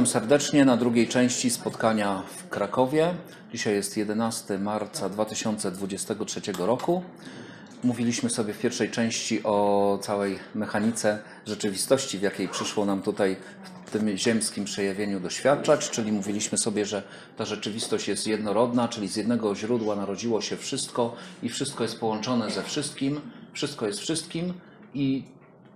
Witam serdecznie na drugiej części spotkania w Krakowie. Dzisiaj jest 11 marca 2023 roku. Mówiliśmy sobie w pierwszej części o całej mechanice rzeczywistości, w jakiej przyszło nam tutaj w tym ziemskim przejawieniu doświadczać, czyli mówiliśmy sobie, że ta rzeczywistość jest jednorodna, czyli z jednego źródła narodziło się wszystko i wszystko jest połączone ze wszystkim, wszystko jest wszystkim i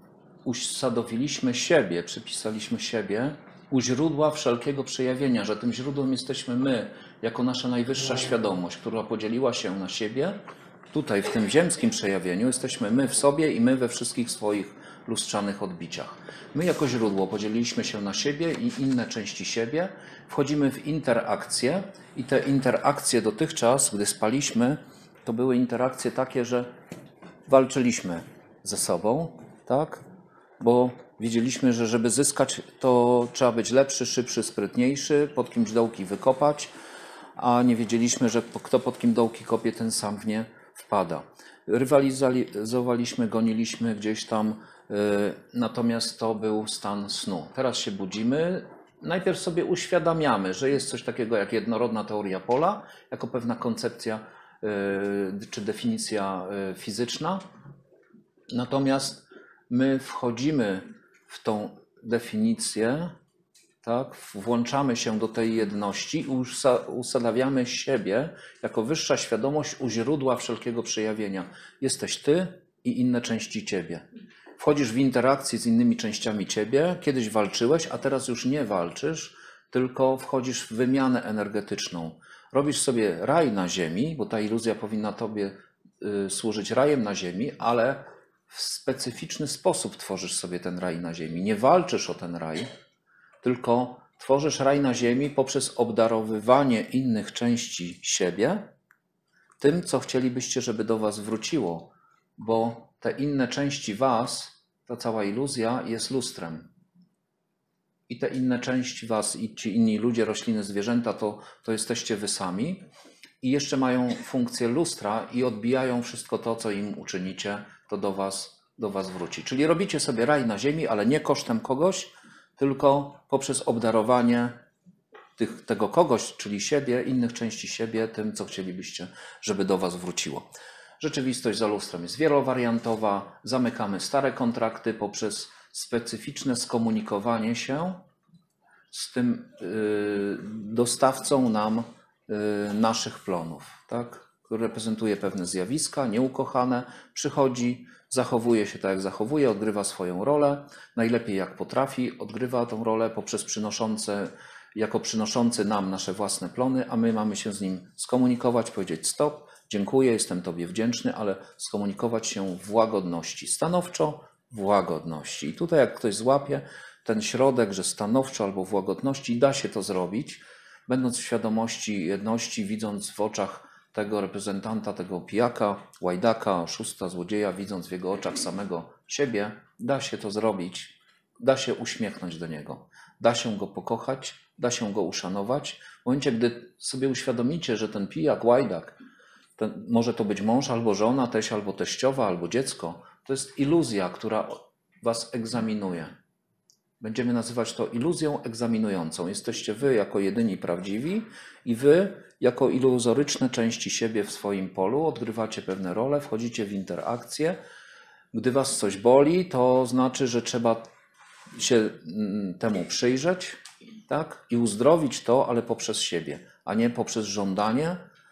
usadowiliśmy siebie, przypisaliśmy siebie u źródła wszelkiego przejawienia, że tym źródłem jesteśmy my, jako nasza najwyższa świadomość, która podzieliła się na siebie. Tutaj w tym ziemskim przejawieniu jesteśmy my w sobie i my we wszystkich swoich lustrzanych odbiciach. My jako źródło podzieliliśmy się na siebie i inne części siebie, wchodzimy w interakcje i te interakcje dotychczas, gdy spaliśmy, to były interakcje takie, że walczyliśmy ze sobą, tak? Bo wiedzieliśmy, że żeby zyskać, to trzeba być lepszy, szybszy, sprytniejszy, pod kimś dołki wykopać, a nie wiedzieliśmy, że kto pod kim dołki kopie, ten sam w nie wpada. Rywalizowaliśmy, goniliśmy gdzieś tam, natomiast to był stan snu. Teraz się budzimy, najpierw sobie uświadamiamy, że jest coś takiego jak jednorodna teoria pola, jako pewna koncepcja czy definicja fizyczna, natomiast my wchodzimy w tą definicję, tak? Włączamy się do tej jedności i usadawiamy siebie jako wyższa świadomość u źródła wszelkiego przejawienia. Jesteś ty i inne części ciebie. Wchodzisz w interakcję z innymi częściami ciebie. Kiedyś walczyłeś, a teraz już nie walczysz, tylko wchodzisz w wymianę energetyczną. Robisz sobie raj na ziemi, bo ta iluzja powinna tobie służyć rajem na ziemi, ale w specyficzny sposób tworzysz sobie ten raj na ziemi. Nie walczysz o ten raj, tylko tworzysz raj na ziemi poprzez obdarowywanie innych części siebie tym, co chcielibyście, żeby do was wróciło, bo te inne części was, ta cała iluzja jest lustrem. I te inne części was i ci inni ludzie, rośliny, zwierzęta, to jesteście wy sami i jeszcze mają funkcję lustra i odbijają wszystko to, co im uczynicie, to do was wróci. Czyli robicie sobie raj na ziemi, ale nie kosztem kogoś, tylko poprzez obdarowanie tego kogoś, czyli siebie, innych części siebie, tym, co chcielibyście, żeby do was wróciło. Rzeczywistość za lustrem jest wielowariantowa, zamykamy stare kontrakty poprzez specyficzne skomunikowanie się z tym dostawcą nam naszych plonów, tak? Który reprezentuje pewne zjawiska, nieukochane, przychodzi, zachowuje się tak, jak zachowuje, odgrywa swoją rolę, najlepiej jak potrafi, odgrywa tą rolę poprzez jako przynoszący nam nasze własne plony, a my mamy się z nim skomunikować, powiedzieć stop, dziękuję, jestem tobie wdzięczny, ale skomunikować się w łagodności, stanowczo w łagodności. I tutaj jak ktoś złapie ten środek, że stanowczo albo w łagodności, da się to zrobić, będąc w świadomości jedności, widząc w oczach tego reprezentanta, tego pijaka, łajdaka, oszusta, złodzieja, widząc w jego oczach samego siebie, da się to zrobić, da się uśmiechnąć do niego, da się go pokochać, da się go uszanować. W momencie, gdy sobie uświadomicie, że ten pijak, łajdak, może to być mąż albo żona, teść albo teściowa, albo dziecko, to jest iluzja, która was egzaminuje. Będziemy nazywać to iluzją egzaminującą. Jesteście wy jako jedyni prawdziwi i wy jako iluzoryczne części siebie w swoim polu odgrywacie pewne role, wchodzicie w interakcje. Gdy was coś boli, to znaczy, że trzeba się temu przyjrzeć, tak? I uzdrowić to, ale poprzez siebie, a nie poprzez żądanie.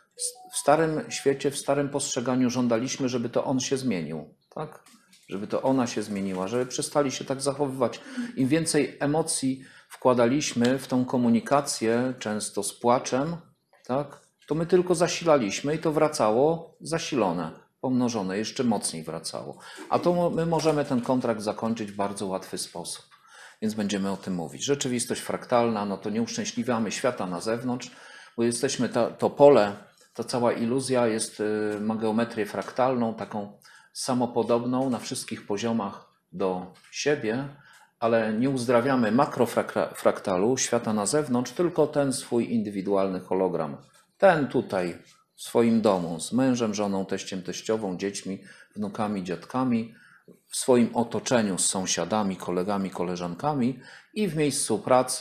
W starym świecie, w starym postrzeganiu żądaliśmy, żeby to on się zmienił, tak? Żeby to ona się zmieniła, żeby przestali się tak zachowywać. Im więcej emocji wkładaliśmy w tą komunikację, często z płaczem, tak, to my tylko zasilaliśmy i to wracało zasilone, pomnożone, jeszcze mocniej wracało. A to my możemy ten kontrakt zakończyć w bardzo łatwy sposób, więc będziemy o tym mówić. Rzeczywistość fraktalna, no to nie uszczęśliwiamy świata na zewnątrz, bo jesteśmy, to pole, ta cała iluzja ma geometrię fraktalną, taką samopodobną na wszystkich poziomach do siebie, ale nie uzdrawiamy makrofraktalu, świata na zewnątrz, tylko ten swój indywidualny hologram. Ten tutaj w swoim domu, z mężem, żoną, teściem, teściową, dziećmi, wnukami, dziadkami, w swoim otoczeniu z sąsiadami, kolegami, koleżankami i w miejscu pracy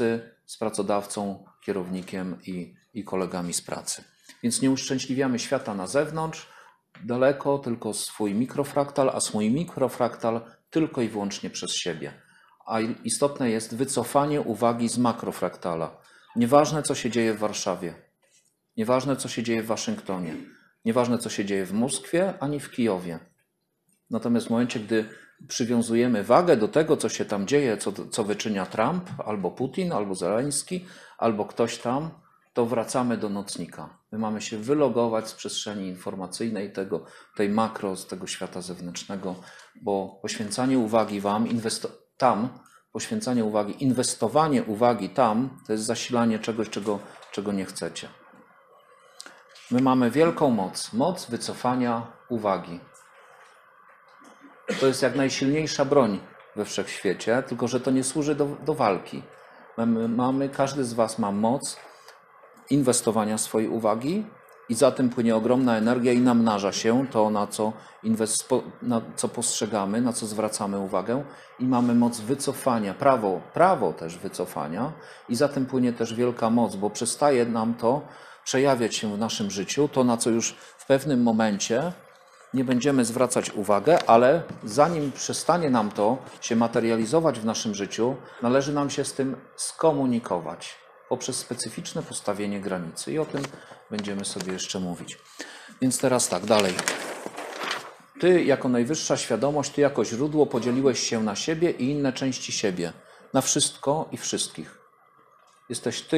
z pracodawcą, kierownikiem i kolegami z pracy. Więc nie uszczęśliwiamy świata na zewnątrz, daleko, tylko swój mikrofraktal, a swój mikrofraktal tylko i wyłącznie przez siebie. A istotne jest wycofanie uwagi z makrofraktala. Nieważne, co się dzieje w Warszawie, nieważne, co się dzieje w Waszyngtonie, nieważne, co się dzieje w Moskwie, ani w Kijowie. Natomiast w momencie, gdy przywiązujemy wagę do tego, co się tam dzieje, co wyczynia Trump, albo Putin, albo Zeleński, albo ktoś tam, to wracamy do nocnika. My mamy się wylogować z przestrzeni informacyjnej tej makro, z tego świata zewnętrznego, bo poświęcanie uwagi poświęcanie uwagi, inwestowanie uwagi tam, to jest zasilanie czegoś, czego nie chcecie. My mamy wielką moc wycofania uwagi. To jest jak najsilniejsza broń we wszechświecie, tylko że to nie służy do walki. Każdy z was ma moc inwestowania swojej uwagi i za tym płynie ogromna energia i namnaża się to, na co postrzegamy, na co zwracamy uwagę i mamy moc wycofania, prawo też wycofania i za tym płynie też wielka moc, bo przestaje nam to przejawiać się w naszym życiu, to na co już w pewnym momencie nie będziemy zwracać uwagę, ale zanim przestanie nam to się materializować w naszym życiu, należy nam się z tym skomunikować poprzez specyficzne postawienie granicy i o tym będziemy sobie jeszcze mówić. Więc teraz tak, dalej. Ty jako najwyższa świadomość, ty jako źródło podzieliłeś się na siebie i inne części siebie, na wszystko i wszystkich. Jesteś ty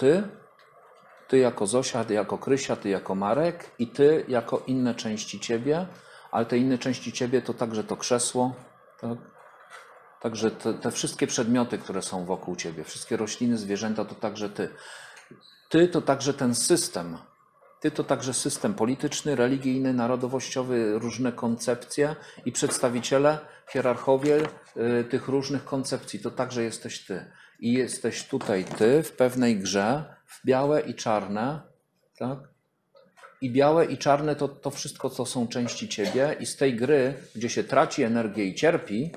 jako Zosia, ty jako Krysia, ty jako Marek i ty jako inne części ciebie, ale te inne części ciebie to także to krzesło, tak? Także te wszystkie przedmioty, które są wokół ciebie, wszystkie rośliny, zwierzęta, to także ty. Ty to także ten system. Ty to także system polityczny, religijny, narodowościowy, różne koncepcje i przedstawiciele, hierarchowie tych różnych koncepcji. To także jesteś ty. I jesteś tutaj ty w pewnej grze, w białe i czarne, tak? I białe i czarne to wszystko, co są części ciebie i z tej gry, gdzie się traci energię i cierpi,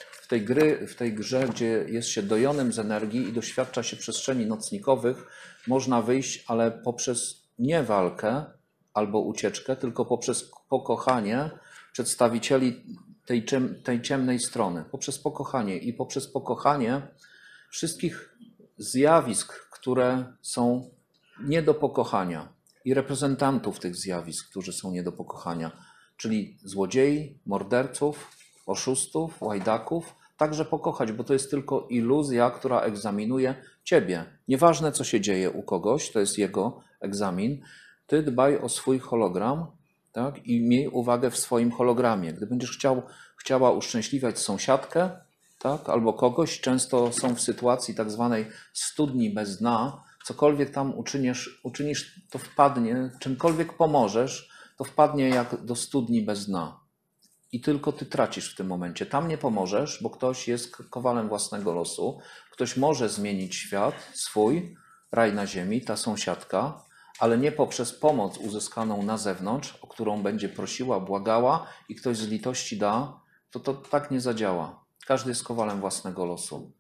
w tej grze, gdzie jest się dojonym z energii i doświadcza się przestrzeni nocnikowych, można wyjść, ale poprzez nie walkę albo ucieczkę, tylko poprzez pokochanie przedstawicieli tej ciemnej strony. Poprzez pokochanie i poprzez pokochanie wszystkich zjawisk, które są nie do pokochania i reprezentantów tych zjawisk, którzy są nie do pokochania, czyli złodziei, morderców, oszustów, łajdaków, także pokochać, bo to jest tylko iluzja, która egzaminuje ciebie. Nieważne, co się dzieje u kogoś, to jest jego egzamin. Ty dbaj o swój hologram, tak? I miej uwagę w swoim hologramie. Gdy będziesz chciała uszczęśliwiać sąsiadkę, tak? Albo kogoś, często są w sytuacji tak zwanej studni bez dna, cokolwiek tam uczynisz, to wpadnie, czymkolwiek pomożesz, to wpadnie jak do studni bez dna. I tylko ty tracisz w tym momencie. Tam nie pomożesz, bo ktoś jest kowalem własnego losu. Ktoś może zmienić świat swój, raj na ziemi, ta sąsiadka, ale nie poprzez pomoc uzyskaną na zewnątrz, o którą będzie prosiła, błagała i ktoś z litości da, to tak nie zadziała. Każdy jest kowalem własnego losu.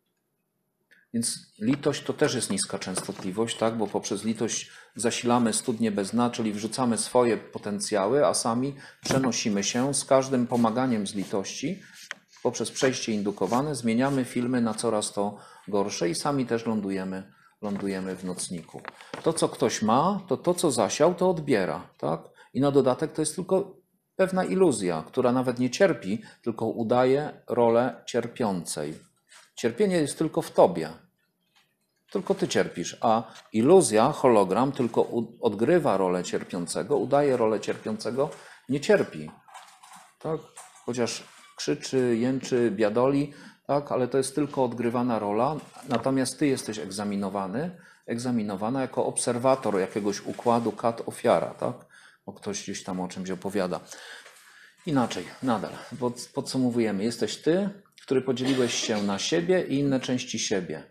Więc litość to też jest niska częstotliwość, tak? Bo poprzez litość zasilamy studnie bez dna, czyli wrzucamy swoje potencjały, a sami przenosimy się z każdym pomaganiem z litości. Poprzez przejście indukowane zmieniamy filmy na coraz to gorsze i sami też lądujemy w nocniku. To, co ktoś ma, to co zasiał, to odbiera. Tak? I na dodatek to jest tylko pewna iluzja, która nawet nie cierpi, tylko udaje rolę cierpiącej. Cierpienie jest tylko w tobie. Tylko ty cierpisz, a iluzja, hologram tylko odgrywa rolę cierpiącego, udaje rolę cierpiącego, nie cierpi. Tak? Chociaż krzyczy, jęczy, biadoli, tak? Ale to jest tylko odgrywana rola, natomiast ty jesteś egzaminowana jako obserwator jakiegoś układu kat-ofiara. Tak? Bo ktoś gdzieś tam o czymś opowiada. Inaczej, nadal, podsumowujemy. Jesteś ty, który podzieliłeś się na siebie i inne części siebie.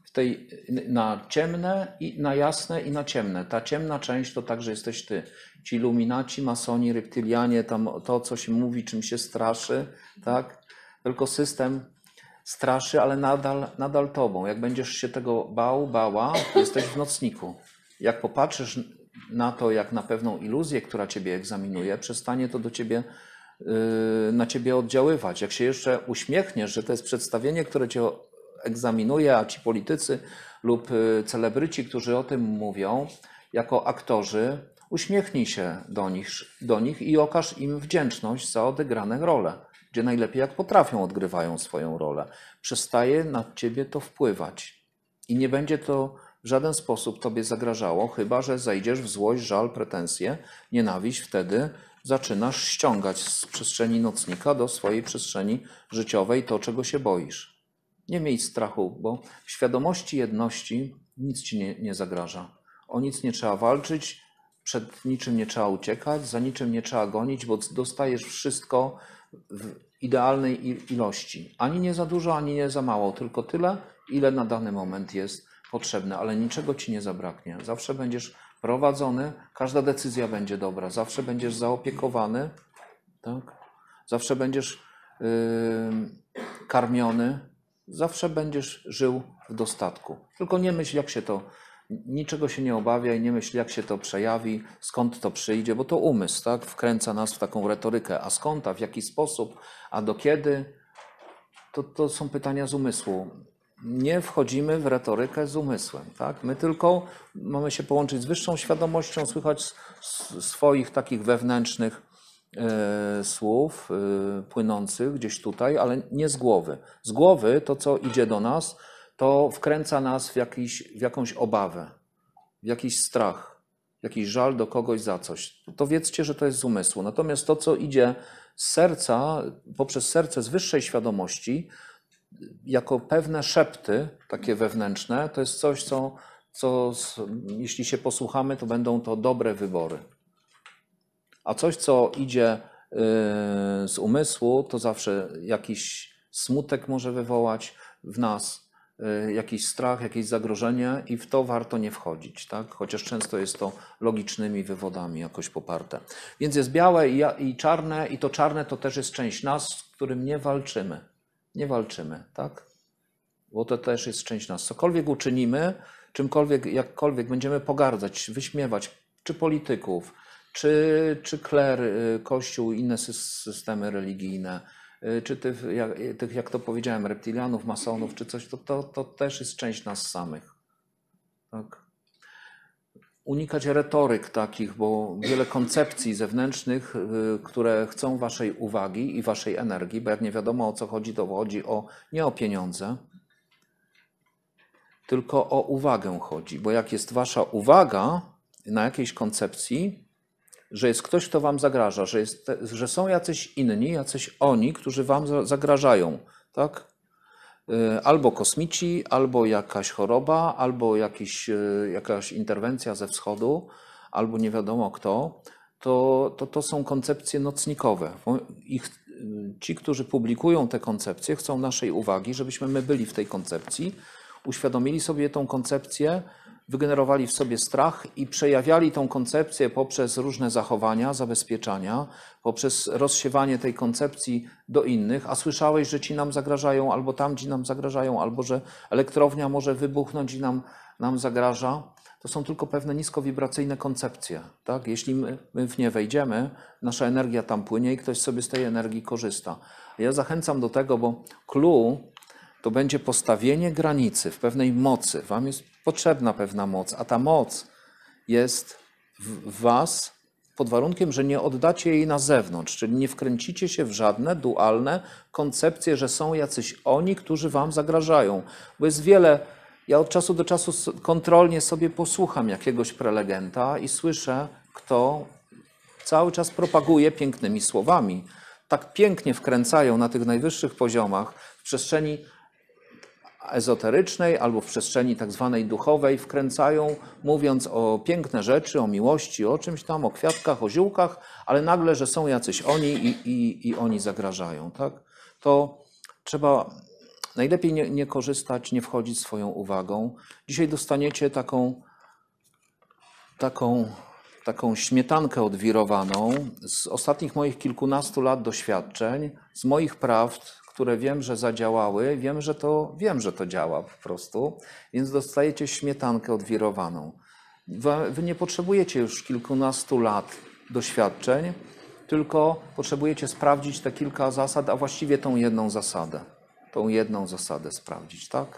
Na ciemne, i na jasne i na ciemne. Ta ciemna część to także jesteś ty. Ci iluminaci, masoni, reptylianie, tam to, co się mówi, czym się straszy, tak? Tylko system straszy, ale nadal tobą. Jak będziesz się tego bała, jesteś w nocniku. Jak popatrzysz na to, jak na pewną iluzję, która ciebie egzaminuje, przestanie to na ciebie oddziaływać. Jak się jeszcze uśmiechniesz, że to jest przedstawienie, które cię egzaminuje, a ci politycy lub celebryci, którzy o tym mówią, jako aktorzy, uśmiechnij się do nich i okaż im wdzięczność za odegrane role, gdzie najlepiej jak potrafią odgrywają swoją rolę. Przestaje na ciebie to wpływać i nie będzie to w żaden sposób tobie zagrażało, chyba że zejdziesz w złość, żal, pretensje, nienawiść, wtedy zaczynasz ściągać z przestrzeni nocnika do swojej przestrzeni życiowej to, czego się boisz. Nie miej strachu, bo w świadomości jedności nic ci nie zagraża. O nic nie trzeba walczyć, przed niczym nie trzeba uciekać, za niczym nie trzeba gonić, bo dostajesz wszystko w idealnej ilości. Ani nie za dużo, ani nie za mało, tylko tyle, ile na dany moment jest potrzebne, ale niczego ci nie zabraknie. Zawsze będziesz prowadzony, każda decyzja będzie dobra, zawsze będziesz zaopiekowany, tak? Zawsze będziesz karmiony, zawsze będziesz żył w dostatku. Tylko nie myśl, niczego się nie obawiaj, nie myśl, jak się to przejawi, skąd to przyjdzie, bo to umysł, tak? Wkręca nas w taką retorykę. A skąd, a w jaki sposób, a do kiedy? To są pytania z umysłu. Nie wchodzimy w retorykę z umysłem, tak? My tylko mamy się połączyć z wyższą świadomością, słychać swoich takich wewnętrznych słów płynących gdzieś tutaj, ale nie z głowy. Z głowy to, co idzie do nas, to wkręca nas w jakąś obawę, w jakiś strach, jakiś żal do kogoś za coś. To wiedzcie, że to jest z umysłu. Natomiast to, co idzie z serca, poprzez serce z wyższej świadomości, jako pewne szepty, takie wewnętrzne, to jest coś, co jeśli się posłuchamy, to będą to dobre wybory. A coś, co idzie z umysłu, to zawsze jakiś smutek może wywołać w nas, jakiś strach, jakieś zagrożenie i w to warto nie wchodzić, tak? Chociaż często jest to logicznymi wywodami jakoś poparte. Więc jest białe i czarne i to czarne to też jest część nas, z którym nie walczymy. Nie walczymy, tak? Bo to też jest część nas. Cokolwiek uczynimy, czymkolwiek, jakkolwiek będziemy pogardzać, wyśmiewać, czy polityków, czy kler, kościół, inne systemy religijne, czy tych, jak to powiedziałem, reptilianów, masonów, czy coś, to też jest część nas samych. Tak? Unikać retoryk takich, bo wiele koncepcji zewnętrznych, które chcą waszej uwagi i waszej energii, bo jak nie wiadomo o co chodzi, to chodzi nie o pieniądze, tylko o uwagę chodzi. Bo jak jest wasza uwaga na jakiejś koncepcji, że jest ktoś, kto wam zagraża, że są jacyś inni, jacyś oni, którzy wam zagrażają, tak? Albo kosmici, albo jakaś choroba, albo jakaś interwencja ze wschodu, albo nie wiadomo kto, to są koncepcje nocnikowe. Ci, którzy publikują te koncepcje, chcą naszej uwagi, żebyśmy my byli w tej koncepcji, uświadomili sobie tą koncepcję, wygenerowali w sobie strach i przejawiali tą koncepcję poprzez różne zachowania, zabezpieczania, poprzez rozsiewanie tej koncepcji do innych, a słyszałeś, że ci nam zagrażają, albo tamci nam zagrażają, albo że elektrownia może wybuchnąć i nam zagraża. To są tylko pewne niskowibracyjne koncepcje. Tak? Jeśli my w nie wejdziemy, nasza energia tam płynie i ktoś sobie z tej energii korzysta. Ja zachęcam do tego, bo clue to będzie postawienie granicy w pewnej mocy. Wam jest potrzebna pewna moc, a ta moc jest w was pod warunkiem, że nie oddacie jej na zewnątrz, czyli nie wkręcicie się w żadne dualne koncepcje, że są jacyś oni, którzy wam zagrażają. Bo jest wiele, ja od czasu do czasu kontrolnie sobie posłucham jakiegoś prelegenta i słyszę, kto cały czas propaguje pięknymi słowami. Tak pięknie wkręcają na tych najwyższych poziomach w przestrzeni ezoterycznej albo w przestrzeni tak zwanej duchowej wkręcają, mówiąc o piękne rzeczy, o miłości, o czymś tam, o kwiatkach, o ziółkach, ale nagle, że są jacyś oni i oni zagrażają. Tak? To trzeba najlepiej nie korzystać, nie wchodzić swoją uwagą. Dzisiaj dostaniecie taką taką śmietankę odwirowaną z ostatnich moich kilkunastu lat doświadczeń, z moich prawd, które wiem, że zadziałały, wiem, że to działa po prostu, więc dostajecie śmietankę odwirowaną. Wy nie potrzebujecie już kilkunastu lat doświadczeń, tylko potrzebujecie sprawdzić te kilka zasad, a właściwie tą jedną zasadę sprawdzić, tak?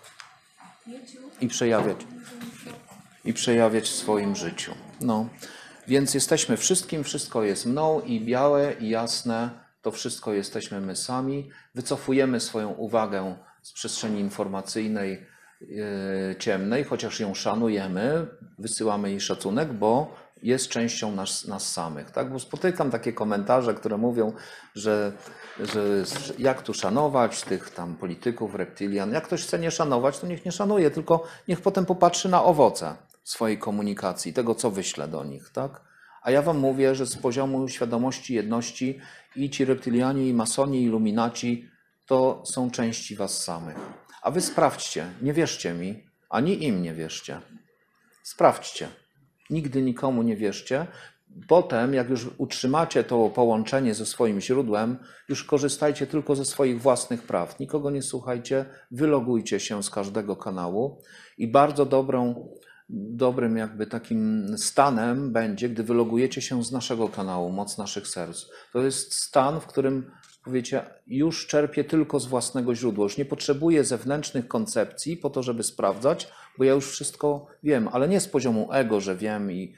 I przejawiać w swoim życiu. No. Więc jesteśmy wszystkim, wszystko jest mną i białe i jasne, to wszystko jesteśmy my sami. Wycofujemy swoją uwagę z przestrzeni informacyjnej, ciemnej, chociaż ją szanujemy, wysyłamy jej szacunek, bo jest częścią nas samych. Tak? Bo spotykam takie komentarze, które mówią, że jak tu szanować tych tam polityków, reptilian. Jak ktoś chce nie szanować, to niech nie szanuje, tylko niech potem popatrzy na owoce swojej komunikacji, tego co wyślę do nich. Tak? A ja wam mówię, że z poziomu świadomości jedności i ci reptilianie, i masoni, i iluminaci to są części was samych. A wy sprawdźcie, nie wierzcie mi, ani im nie wierzcie. Sprawdźcie. Nigdy nikomu nie wierzcie. Potem, jak już utrzymacie to połączenie ze swoim źródłem, już korzystajcie tylko ze swoich własnych praw. Nikogo nie słuchajcie, wylogujcie się z każdego kanału i bardzo dobrym jakby takim stanem będzie, gdy wylogujecie się z naszego kanału, Moc Naszych Serc. To jest stan, w którym powiecie, już czerpię tylko z własnego źródła, już nie potrzebuję zewnętrznych koncepcji po to, żeby sprawdzać, bo ja już wszystko wiem, ale nie z poziomu ego, że wiem i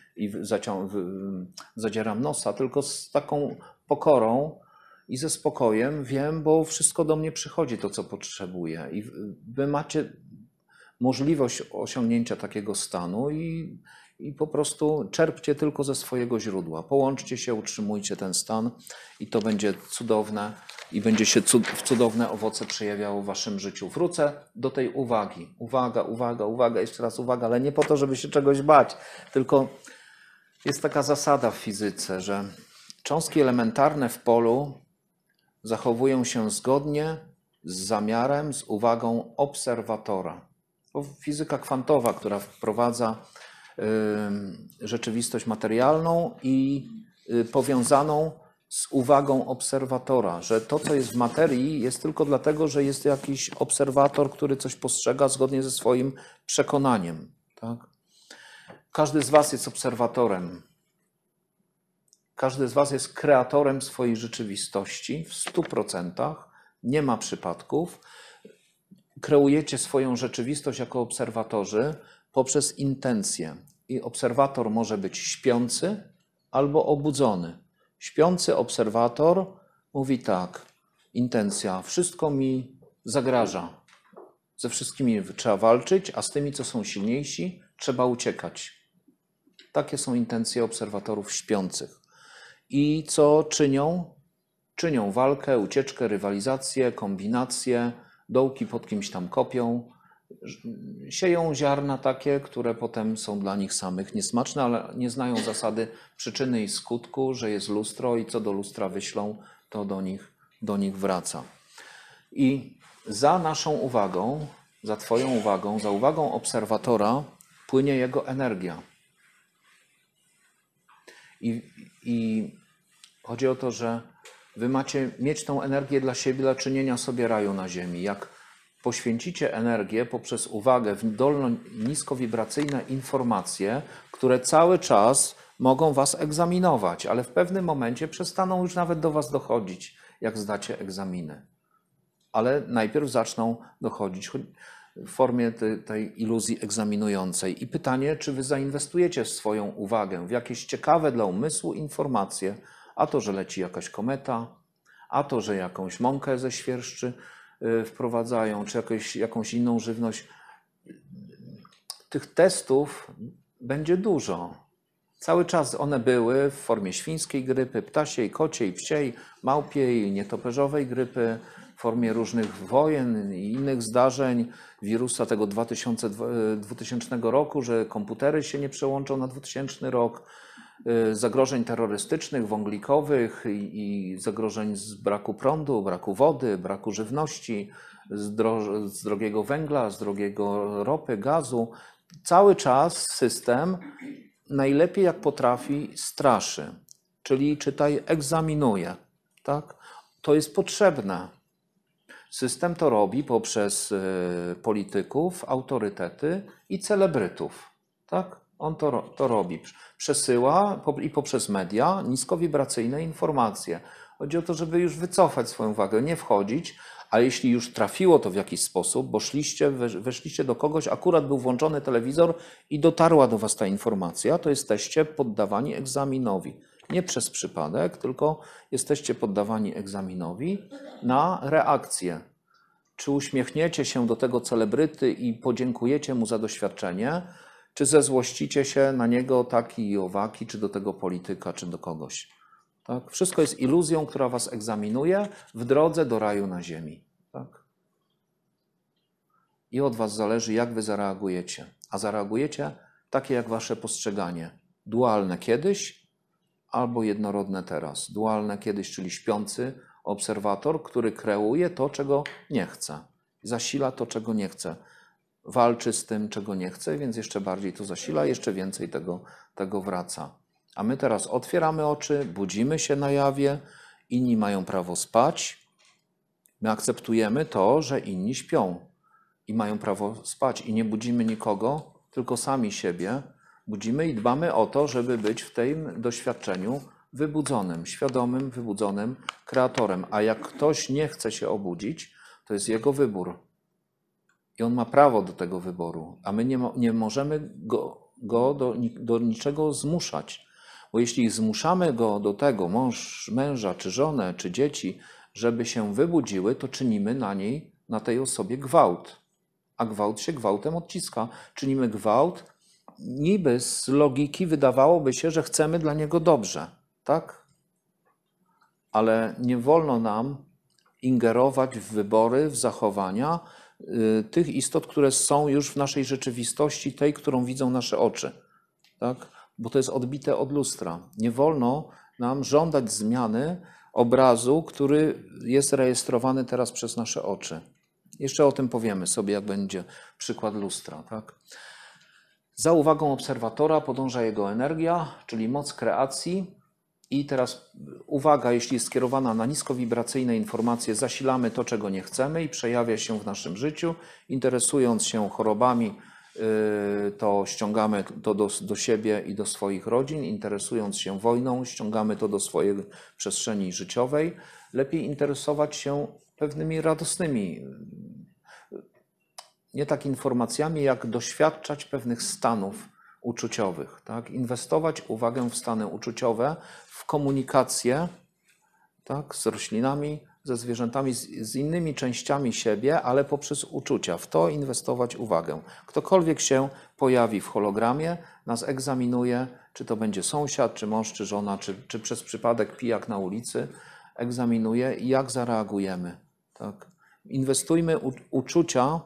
zadzieram nosa, tylko z taką pokorą i ze spokojem wiem, bo wszystko do mnie przychodzi, to co potrzebuję. I wy macie możliwość osiągnięcia takiego stanu i po prostu czerpcie tylko ze swojego źródła. Połączcie się, utrzymujcie ten stan i to będzie cudowne i będzie się cudowne owoce przejawiało w waszym życiu. Wrócę do tej uwagi. Uwaga, jeszcze raz uwaga, ale nie po to, żeby się czegoś bać, tylko jest taka zasada w fizyce, że cząstki elementarne w polu zachowują się zgodnie z zamiarem, z uwagą obserwatora. To fizyka kwantowa, która wprowadza rzeczywistość materialną i powiązaną z uwagą obserwatora, że to, co jest w materii, jest tylko dlatego, że jest jakiś obserwator, który coś postrzega zgodnie ze swoim przekonaniem. Tak? Każdy z was jest obserwatorem. Każdy z was jest kreatorem swojej rzeczywistości w 100%. Nie ma przypadków. Kreujecie swoją rzeczywistość jako obserwatorzy poprzez intencje. I obserwator może być śpiący albo obudzony. Śpiący obserwator mówi tak, intencja, wszystko mi zagraża. Ze wszystkimi trzeba walczyć, a z tymi, co są silniejsi, trzeba uciekać. Takie są intencje obserwatorów śpiących. I co czynią? Czynią walkę, ucieczkę, rywalizację, kombinacje, dołki pod kimś tam kopią, sieją ziarna takie, które potem są dla nich samych niesmaczne, ale nie znają zasady przyczyny i skutku, że jest lustro i co do lustra wyślą, to do nich wraca. I za naszą uwagą, za twoją uwagą, za uwagą obserwatora płynie jego energia. I chodzi o to, że wy macie mieć tą energię dla siebie, dla czynienia sobie raju na ziemi. Jak poświęcicie energię poprzez uwagę w niskowibracyjne informacje, które cały czas mogą was egzaminować, ale w pewnym momencie przestaną już nawet do was dochodzić, jak zdacie egzaminy. Ale najpierw zaczną dochodzić w formie tej iluzji egzaminującej. I pytanie, czy wy zainwestujecie w swoją uwagę w jakieś ciekawe dla umysłu informacje, a to, że leci jakaś kometa, a to, że jakąś mąkę ze świerszczy wprowadzają, czy jakąś inną żywność. Tych testów będzie dużo. Cały czas one były w formie świńskiej grypy, ptasiej, kociej, psiej, małpiej, nietoperzowej grypy, w formie różnych wojen i innych zdarzeń, wirusa tego 2000 roku, że komputery się nie przełączą na 2000 rok, zagrożeń terrorystycznych, wąglikowych i zagrożeń z braku prądu, braku wody, braku żywności, z drogiego węgla, z drogiego ropy, gazu. Cały czas system najlepiej jak potrafi straszy, czyli czytaj egzaminuje. Tak? To jest potrzebne. System to robi poprzez polityków, autorytety i celebrytów. Tak? On to robi. Przesyła i poprzez media niskowibracyjne informacje. Chodzi o to, żeby już wycofać swoją uwagę, nie wchodzić, a jeśli już trafiło to w jakiś sposób, bo weszliście do kogoś, akurat był włączony telewizor i dotarła do was ta informacja, to jesteście poddawani egzaminowi. Nie przez przypadek, tylko jesteście poddawani egzaminowi na reakcję. Czy uśmiechniecie się do tego celebryty i podziękujecie mu za doświadczenie, czy zezłościcie się na niego taki i owaki, czy do tego polityka, czy do kogoś. Tak? Wszystko jest iluzją, która was egzaminuje w drodze do raju na ziemi. Tak? I od was zależy, jak wy zareagujecie. A zareagujecie takie jak wasze postrzeganie. Dualne kiedyś albo jednorodne teraz. Dualne kiedyś, czyli śpiący obserwator, który kreuje to, czego nie chce. Zasila to, czego nie chce. Walczy z tym, czego nie chce, więc jeszcze bardziej to zasila, jeszcze więcej tego wraca. A my teraz otwieramy oczy, budzimy się na jawie, inni mają prawo spać. My akceptujemy to, że inni śpią i mają prawo spać i nie budzimy nikogo, tylko sami siebie budzimy i dbamy o to, żeby być w tym doświadczeniu wybudzonym, świadomym, wybudzonym kreatorem. A jak ktoś nie chce się obudzić, to jest jego wybór. I on ma prawo do tego wyboru, a my nie możemy go do niczego zmuszać. Bo jeśli zmuszamy go do tego, męża, czy żonę, czy dzieci, żeby się wybudziły, to czynimy na tej osobie gwałt. A gwałt się gwałtem odciska. Czynimy gwałt, niby z logiki wydawałoby się, że chcemy dla niego dobrze. Tak? Ale nie wolno nam ingerować w wybory, w zachowania tych istot, które są już w naszej rzeczywistości, tej, którą widzą nasze oczy. Tak? Bo to jest odbite od lustra. Nie wolno nam żądać zmiany obrazu, który jest rejestrowany teraz przez nasze oczy. Jeszcze o tym powiemy sobie, jak będzie przykład lustra. Tak? Za uwagą obserwatora podąża jego energia, czyli moc kreacji. I teraz uwaga, jeśli jest skierowana na niskowibracyjne informacje, zasilamy to, czego nie chcemy i przejawia się w naszym życiu. Interesując się chorobami, to ściągamy to do siebie i do swoich rodzin. Interesując się wojną, ściągamy to do swojej przestrzeni życiowej. Lepiej interesować się pewnymi radosnymi, nie tak informacjami, jak doświadczać pewnych stanów uczuciowych. Tak? Inwestować uwagę w stany uczuciowe, w komunikację, tak? Z roślinami, ze zwierzętami, z innymi częściami siebie, ale poprzez uczucia. W to inwestować uwagę. Ktokolwiek się pojawi w hologramie, nas egzaminuje, czy to będzie sąsiad, czy mąż, czy żona, czy przez przypadek pijak na ulicy, egzaminuje, jak zareagujemy. Tak? Inwestujmy uczucia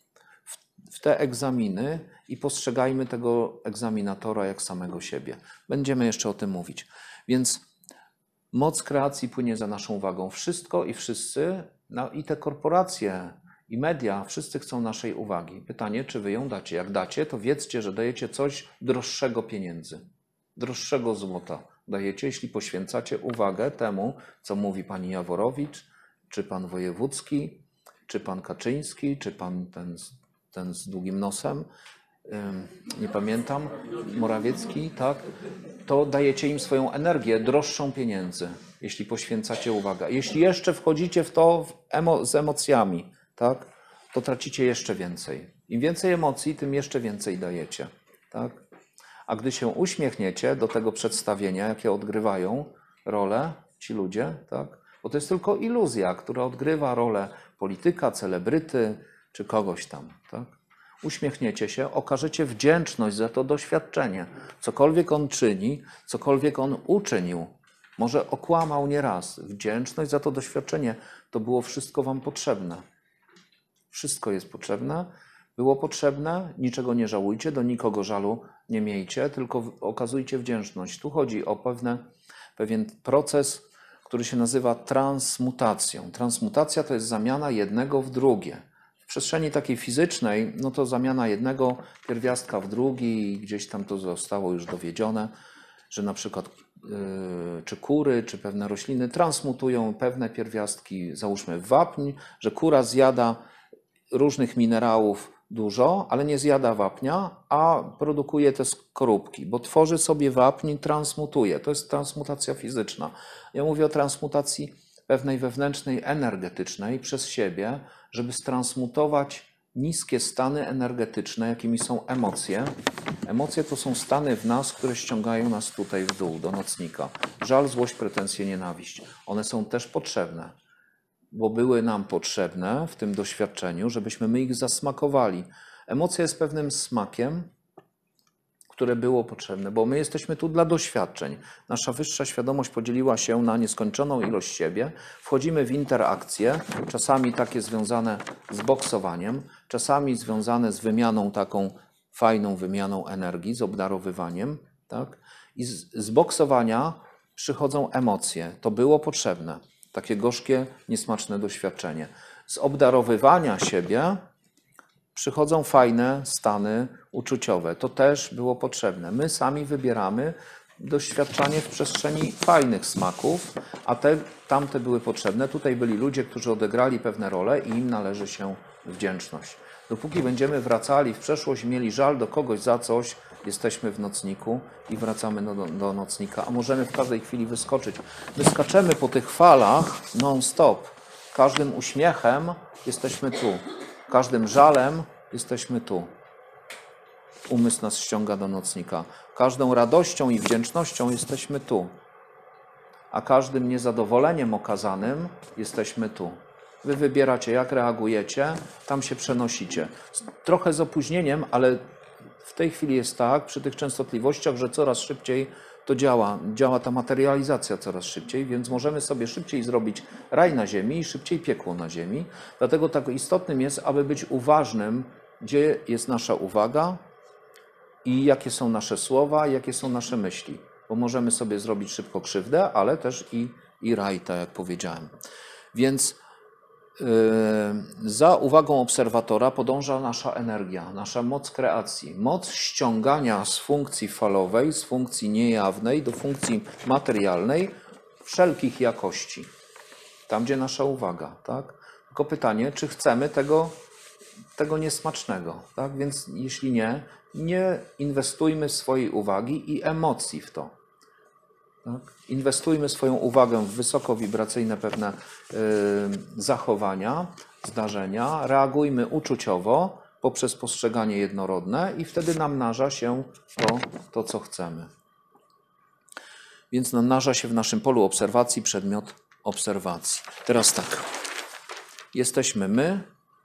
w te egzaminy i postrzegajmy tego egzaminatora jak samego siebie. Będziemy jeszcze o tym mówić. Więc moc kreacji płynie za naszą uwagą. Wszystko i wszyscy, i te korporacje, i media, wszyscy chcą naszej uwagi. Pytanie, czy wy ją dacie? Jak dacie, to wiedzcie, że dajecie coś droższego pieniędzy, droższego złota. Dajecie, jeśli poświęcacie uwagę temu, co mówi pani Jaworowicz, czy pan Wojewódzki, czy pan Kaczyński, czy pan ten z długim nosem, nie pamiętam, Morawiecki, tak, to dajecie im swoją energię droższą pieniędzy, jeśli poświęcacie uwagę. Jeśli jeszcze wchodzicie w to z emocjami, tak, to tracicie jeszcze więcej. Im więcej emocji, tym jeszcze więcej dajecie. Tak? A gdy się uśmiechniecie do tego przedstawienia, jakie odgrywają rolę ci ludzie, tak, bo to jest tylko iluzja, która odgrywa rolę polityka, celebryty czy kogoś tam, tak? Uśmiechniecie się, okażecie wdzięczność za to doświadczenie. Cokolwiek on czyni, cokolwiek on uczynił, może okłamał nieraz. Wdzięczność za to doświadczenie, to było wszystko wam potrzebne. Wszystko jest potrzebne, było potrzebne, niczego nie żałujcie, do nikogo żalu nie miejcie, tylko okazujcie wdzięczność. Tu chodzi o pewien proces, który się nazywa transmutacją. Transmutacja to jest zamiana jednego w drugie. W przestrzeni takiej fizycznej, no to zamiana jednego pierwiastka w drugi i gdzieś tam to zostało już dowiedzione, że na przykład czy kury, czy pewne rośliny transmutują pewne pierwiastki, załóżmy w wapń, że kura zjada różnych minerałów dużo, ale nie zjada wapnia, a produkuje te skorupki, bo tworzy sobie wapń, transmutuje. To jest transmutacja fizyczna. Ja mówię o transmutacji pewnej wewnętrznej, energetycznej przez siebie, żeby stransmutować niskie stany energetyczne, jakimi są emocje. Emocje to są stany w nas, które ściągają nas tutaj w dół, do nocnika. Żal, złość, pretensje, nienawiść. One są też potrzebne, bo były nam potrzebne w tym doświadczeniu, żebyśmy my ich zasmakowali. Emocja jest pewnym smakiem, które było potrzebne, bo my jesteśmy tu dla doświadczeń. Nasza wyższa świadomość podzieliła się na nieskończoną ilość siebie. Wchodzimy w interakcje, czasami takie związane z boksowaniem, czasami związane z wymianą taką fajną wymianą energii, z obdarowywaniem. Tak? I z boksowania przychodzą emocje. To było potrzebne. Takie gorzkie, niesmaczne doświadczenie. Z obdarowywania siebie przychodzą fajne stany uczuciowe. To też było potrzebne. My sami wybieramy doświadczanie w przestrzeni fajnych smaków, a tamte były potrzebne. Tutaj byli ludzie, którzy odegrali pewne role i im należy się wdzięczność. Dopóki będziemy wracali w przeszłość, mieli żal do kogoś za coś, jesteśmy w nocniku i wracamy do nocnika, a możemy w każdej chwili wyskoczyć. My skaczemy po tych falach non-stop. Każdym uśmiechem jesteśmy tu. Każdym żalem jesteśmy tu. Umysł nas ściąga do nocnika. Każdą radością i wdzięcznością jesteśmy tu. A każdym niezadowoleniem okazanym jesteśmy tu. Wy wybieracie, jak reagujecie, tam się przenosicie. Trochę z opóźnieniem, ale w tej chwili jest tak, przy tych częstotliwościach, że coraz szybciej to działa. Działa ta materializacja coraz szybciej, więc możemy sobie szybciej zrobić raj na ziemi i szybciej piekło na ziemi. Dlatego tak istotnym jest, aby być uważnym, gdzie jest nasza uwaga i jakie są nasze słowa, jakie są nasze myśli. Bo możemy sobie zrobić szybko krzywdę, ale też i raj, tak jak powiedziałem. Więc za uwagą obserwatora podąża nasza energia, nasza moc kreacji, moc ściągania z funkcji falowej, z funkcji niejawnej do funkcji materialnej wszelkich jakości. Tam, gdzie nasza uwaga. Tak? Tylko pytanie, czy chcemy tego niesmacznego. Tak? Więc jeśli nie inwestujmy swojej uwagi i emocji w to. Tak? Inwestujmy swoją uwagę w wysokowibracyjne pewne zachowania, zdarzenia, reagujmy uczuciowo poprzez postrzeganie jednorodne i wtedy namnaża się to co chcemy. Więc namnaża się w naszym polu obserwacji przedmiot obserwacji. Teraz tak, jesteśmy my,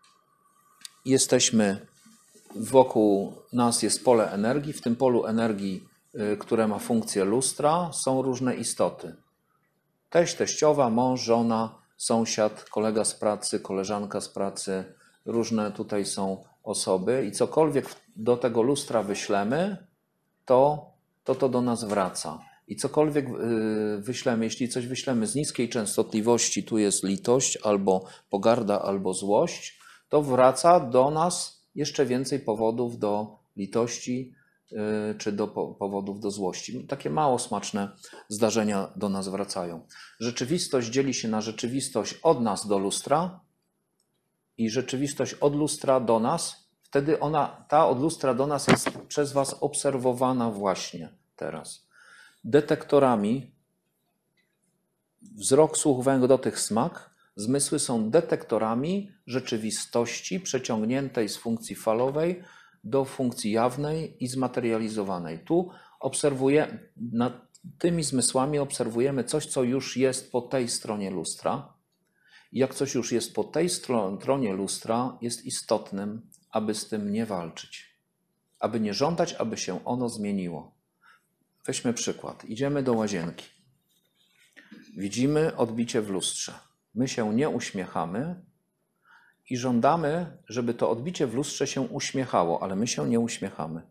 wokół nas jest pole energii, w tym polu energii, które ma funkcję lustra, są różne istoty. Teść, teściowa, mąż, żona, sąsiad, kolega z pracy, koleżanka z pracy, różne tutaj są osoby i cokolwiek do tego lustra wyślemy, to do nas wraca. I cokolwiek wyślemy, jeśli coś wyślemy z niskiej częstotliwości, tu jest litość, albo pogarda, albo złość, to wraca do nas jeszcze więcej powodów do litości, czy do powodów do złości. Takie mało smaczne zdarzenia do nas wracają. Rzeczywistość dzieli się na rzeczywistość od nas do lustra i rzeczywistość od lustra do nas. Wtedy ta od lustra do nas jest przez was obserwowana właśnie teraz. Detektorami wzrok, słuch, węch, dotyk, smak. Zmysły są detektorami rzeczywistości przeciągniętej z funkcji falowej do funkcji jawnej i zmaterializowanej. Tu nad tymi zmysłami obserwujemy coś, co już jest po tej stronie lustra. I jak coś już jest po tej stronie lustra, jest istotnym, aby z tym nie walczyć. Aby nie żądać, aby się ono zmieniło. Weźmy przykład. Idziemy do łazienki. Widzimy odbicie w lustrze. My się nie uśmiechamy i żądamy, żeby to odbicie w lustrze się uśmiechało, ale my się nie uśmiechamy.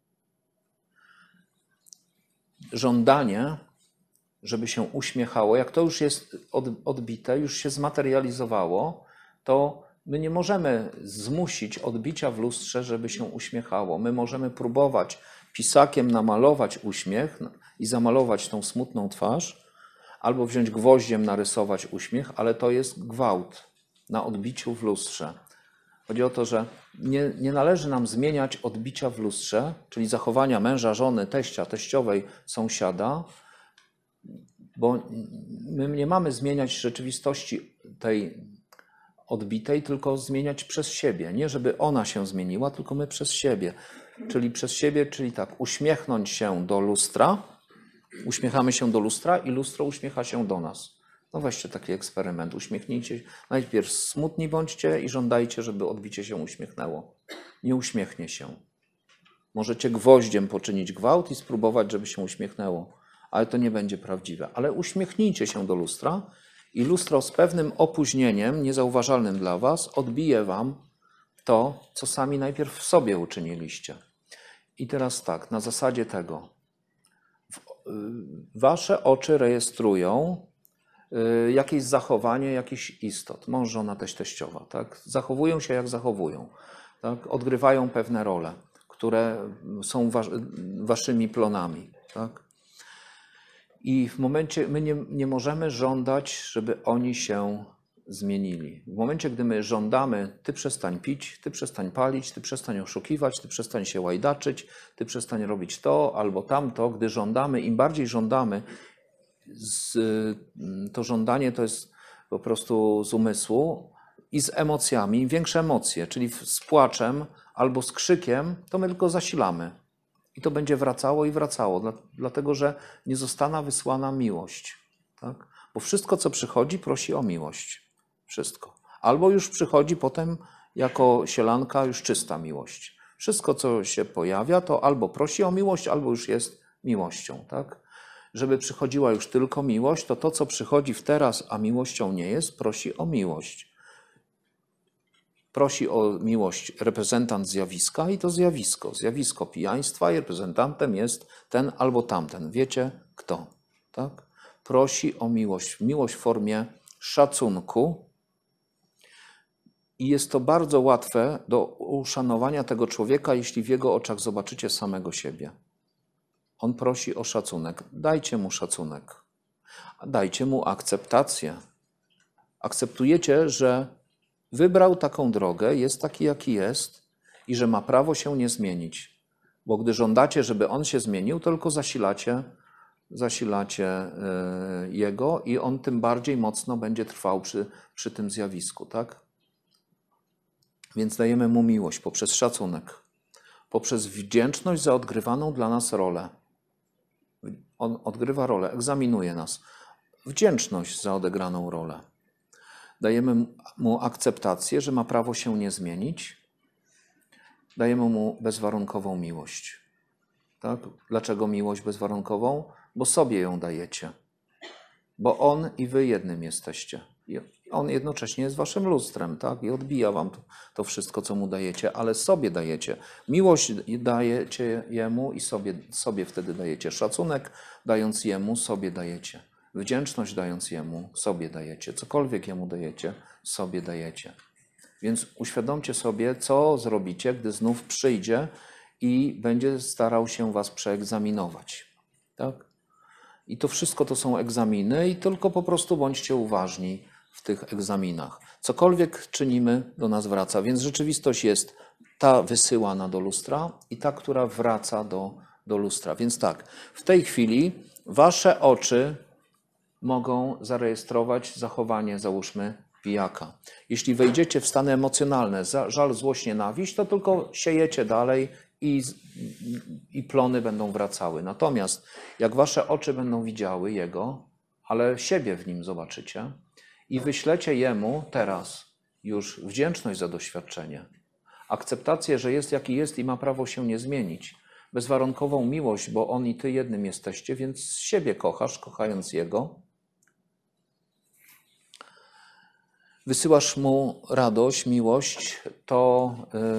Żądanie, żeby się uśmiechało, jak to już jest odbite, już się zmaterializowało, to My nie możemy zmusić odbicia w lustrze, żeby się uśmiechało. My możemy próbować pisakiem namalować uśmiech i zamalować tą smutną twarz, albo wziąć gwoździem, narysować uśmiech, ale to jest gwałt na odbiciu w lustrze. Chodzi o to, że nie należy nam zmieniać odbicia w lustrze, czyli zachowania męża, żony, teścia, teściowej, sąsiada, bo my nie mamy zmieniać rzeczywistości tej odbitej, tylko zmieniać przez siebie. Nie żeby ona się zmieniła, tylko my przez siebie. Czyli tak, uśmiechnąć się do lustra, uśmiechamy się do lustra i lustro uśmiecha się do nas. No weźcie taki eksperyment, uśmiechnijcie się. Najpierw smutni bądźcie i żądajcie, żeby odbicie się uśmiechnęło. Nie uśmiechnie się. Możecie gwoździem poczynić gwałt i spróbować, żeby się uśmiechnęło, ale to nie będzie prawdziwe. Ale uśmiechnijcie się do lustra i lustro z pewnym opóźnieniem, niezauważalnym dla was, odbije wam to, co sami najpierw w sobie uczyniliście. I teraz tak, na zasadzie tego. Wasze oczy rejestrują jakieś zachowanie jakichś istot. Mąż, żona, teściowa. Tak? Zachowują się jak zachowują. Tak? Odgrywają pewne role, które są waszymi plonami. Tak? I w momencie my nie możemy żądać, żeby oni się zmienili. W momencie, gdy my żądamy, ty przestań pić, ty przestań palić, ty przestań oszukiwać, ty przestań się łajdaczyć, ty przestań robić to albo tamto, gdy żądamy, im bardziej żądamy, to żądanie to jest po prostu z umysłu i z emocjami, większe emocje, czyli z płaczem albo z krzykiem, to my tylko zasilamy. I to będzie wracało i wracało, dlatego że nie została wysłana miłość. Tak? Bo wszystko, co przychodzi, prosi o miłość. Wszystko. Albo już przychodzi potem jako sielanka już czysta miłość. Wszystko, co się pojawia, to albo prosi o miłość, albo już jest miłością. Tak? Żeby przychodziła już tylko miłość, to co przychodzi w teraz, a miłością nie jest, prosi o miłość. Prosi o miłość reprezentant zjawiska i to zjawisko. Zjawisko pijaństwa i reprezentantem jest ten albo tamten. Wiecie kto? Tak? Prosi o miłość. Miłość w formie szacunku. I jest to bardzo łatwe do uszanowania tego człowieka, jeśli w jego oczach zobaczycie samego siebie. On prosi o szacunek. Dajcie mu szacunek. Dajcie mu akceptację. Akceptujecie, że wybrał taką drogę, jest taki, jaki jest i że ma prawo się nie zmienić. Bo gdy żądacie, żeby on się zmienił, to tylko zasilacie jego i on tym bardziej mocno będzie trwał przy tym zjawisku. Tak? Więc dajemy mu miłość poprzez szacunek, poprzez wdzięczność za odgrywaną dla nas rolę. On odgrywa rolę, egzaminuje nas. Wdzięczność za odegraną rolę. Dajemy mu akceptację, że ma prawo się nie zmienić. Dajemy mu bezwarunkową miłość. Tak? Dlaczego miłość bezwarunkową? Bo sobie ją dajecie. Bo on i wy jednym jesteście. I on jednocześnie jest waszym lustrem, tak? I odbija wam to wszystko, co mu dajecie, ale sobie dajecie. Miłość dajecie jemu i sobie wtedy dajecie. Szacunek dając jemu, sobie dajecie. Wdzięczność dając jemu, sobie dajecie. Cokolwiek jemu dajecie, sobie dajecie. Więc uświadomcie sobie, co zrobicie, gdy znów przyjdzie i będzie starał się was przeegzaminować. Tak? I to wszystko to są egzaminy i tylko po prostu bądźcie uważni w tych egzaminach. Cokolwiek czynimy, do nas wraca. Więc rzeczywistość jest ta wysyłana do lustra i ta, która wraca do lustra. Więc tak, w tej chwili wasze oczy mogą zarejestrować zachowanie, załóżmy, pijaka. Jeśli wejdziecie w stany emocjonalne, żal, złość, nienawiść, to tylko siejecie dalej i plony będą wracały. Natomiast jak wasze oczy będą widziały jego, ale siebie w nim zobaczycie i wyślecie jemu teraz już wdzięczność za doświadczenie, akceptację, że jest jaki jest i ma prawo się nie zmienić, bezwarunkową miłość, bo on i ty jednym jesteście, więc siebie kochasz, kochając jego, wysyłasz mu radość, miłość, to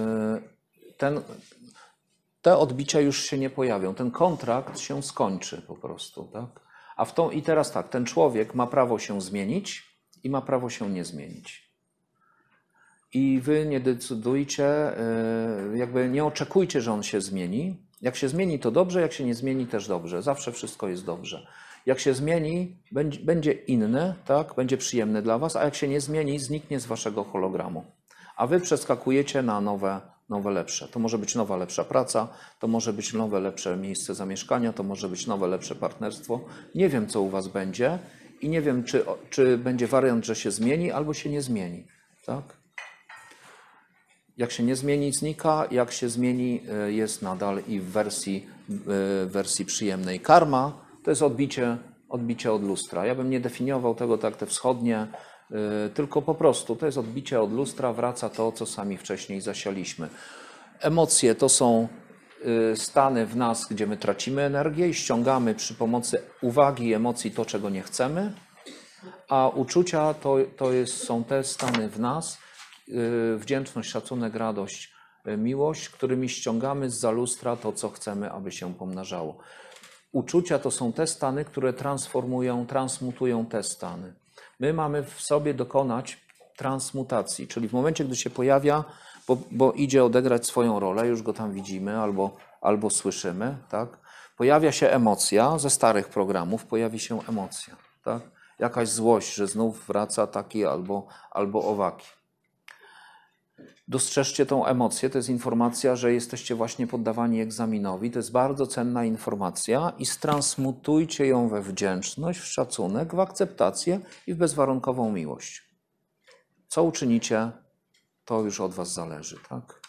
te odbicia już się nie pojawią. Ten kontrakt się skończy po prostu. Tak? I teraz tak, ten człowiek ma prawo się zmienić i ma prawo się nie zmienić. i wy nie decydujcie, jakby nie oczekujcie, że on się zmieni. Jak się zmieni, to dobrze, jak się nie zmieni, też dobrze. Zawsze wszystko jest dobrze. Jak się zmieni, będzie inny, tak? Będzie przyjemny dla was, a jak się nie zmieni, zniknie z waszego hologramu. A wy przeskakujecie na nowe, lepsze. To może być nowa, lepsza praca, to może być nowe, lepsze miejsce zamieszkania, to może być nowe, lepsze partnerstwo. Nie wiem, co u was będzie i nie wiem, czy będzie wariant, że się zmieni, albo się nie zmieni. Tak? Jak się nie zmieni, znika, jak się zmieni, jest nadal i w wersji przyjemnej. Karma to jest odbicie od lustra. Ja bym nie definiował tego tak, te wschodnie, tylko po prostu to jest odbicie od lustra, wraca to, co sami wcześniej zasialiśmy. Emocje to są stany w nas, gdzie my tracimy energię i ściągamy przy pomocy uwagi i emocji to, czego nie chcemy, a uczucia są te stany w nas, wdzięczność, szacunek, radość, miłość, którymi ściągamy zza lustra to, co chcemy, aby się pomnażało. Uczucia to są te stany, które transmutują te stany. My mamy w sobie dokonać transmutacji, czyli w momencie, gdy się pojawia, bo idzie odegrać swoją rolę, już go tam widzimy albo słyszymy, tak? Pojawia się emocja, ze starych programów pojawi się emocja, tak? Jakaś złość, że znów wraca taki albo owaki. Dostrzeżcie tą emocję, to jest informacja, że jesteście właśnie poddawani egzaminowi, to jest bardzo cenna informacja i stransmutujcie ją we wdzięczność, w szacunek, w akceptację i w bezwarunkową miłość. Co uczynicie, to już od was zależy, tak?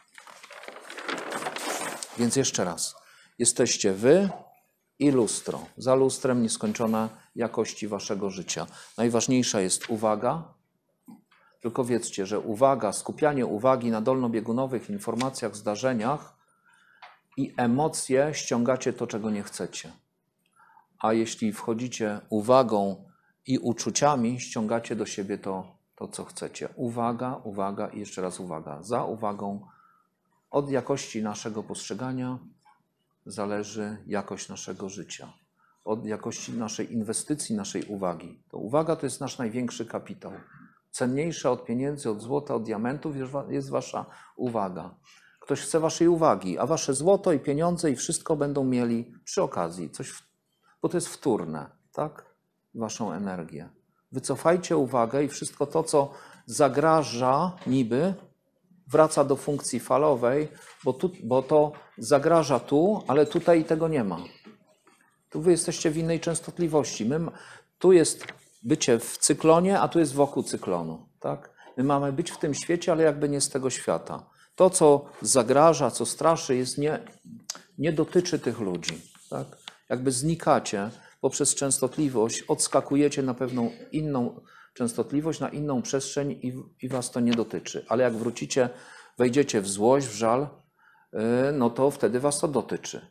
Więc jeszcze raz, jesteście wy i lustro. Za lustrem nieskończone jakości waszego życia. Najważniejsza jest uwaga. Tylko wiedzcie, że uwaga, skupianie uwagi na dolnobiegunowych informacjach, zdarzeniach i emocje ściągacie to, czego nie chcecie. A jeśli wchodzicie uwagą i uczuciami, ściągacie do siebie to, co chcecie. Uwaga, uwaga i jeszcze raz uwaga. Za uwagą od jakości naszego postrzegania zależy jakość naszego życia. Od jakości naszej inwestycji, naszej uwagi. To uwaga to jest nasz największy kapitał. Cenniejsza od pieniędzy, od złota, od diamentów jest wasza uwaga. Ktoś chce waszej uwagi, a wasze złoto i pieniądze i wszystko będą mieli przy okazji, bo to jest wtórne, tak? Waszą energię. Wycofajcie uwagę i wszystko to, co zagraża niby, wraca do funkcji falowej, bo to zagraża tu, ale tutaj tego nie ma. Tu wy jesteście w innej częstotliwości. Tu jest bycie w cyklonie, a tu jest wokół cyklonu. Tak? My mamy być w tym świecie, ale jakby nie z tego świata. To, co zagraża, co straszy, nie dotyczy tych ludzi. Tak? Jakby znikacie poprzez częstotliwość, odskakujecie na pewną inną częstotliwość, na inną przestrzeń i was to nie dotyczy. Ale jak wrócicie, wejdziecie w złość, w żal, no to wtedy was to dotyczy.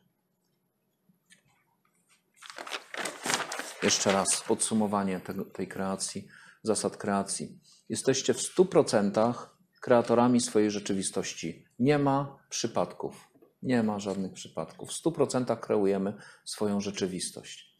Jeszcze raz podsumowanie tej kreacji, zasad kreacji. Jesteście w 100% kreatorami swojej rzeczywistości. Nie ma przypadków. Nie ma żadnych przypadków. W 100% kreujemy swoją rzeczywistość.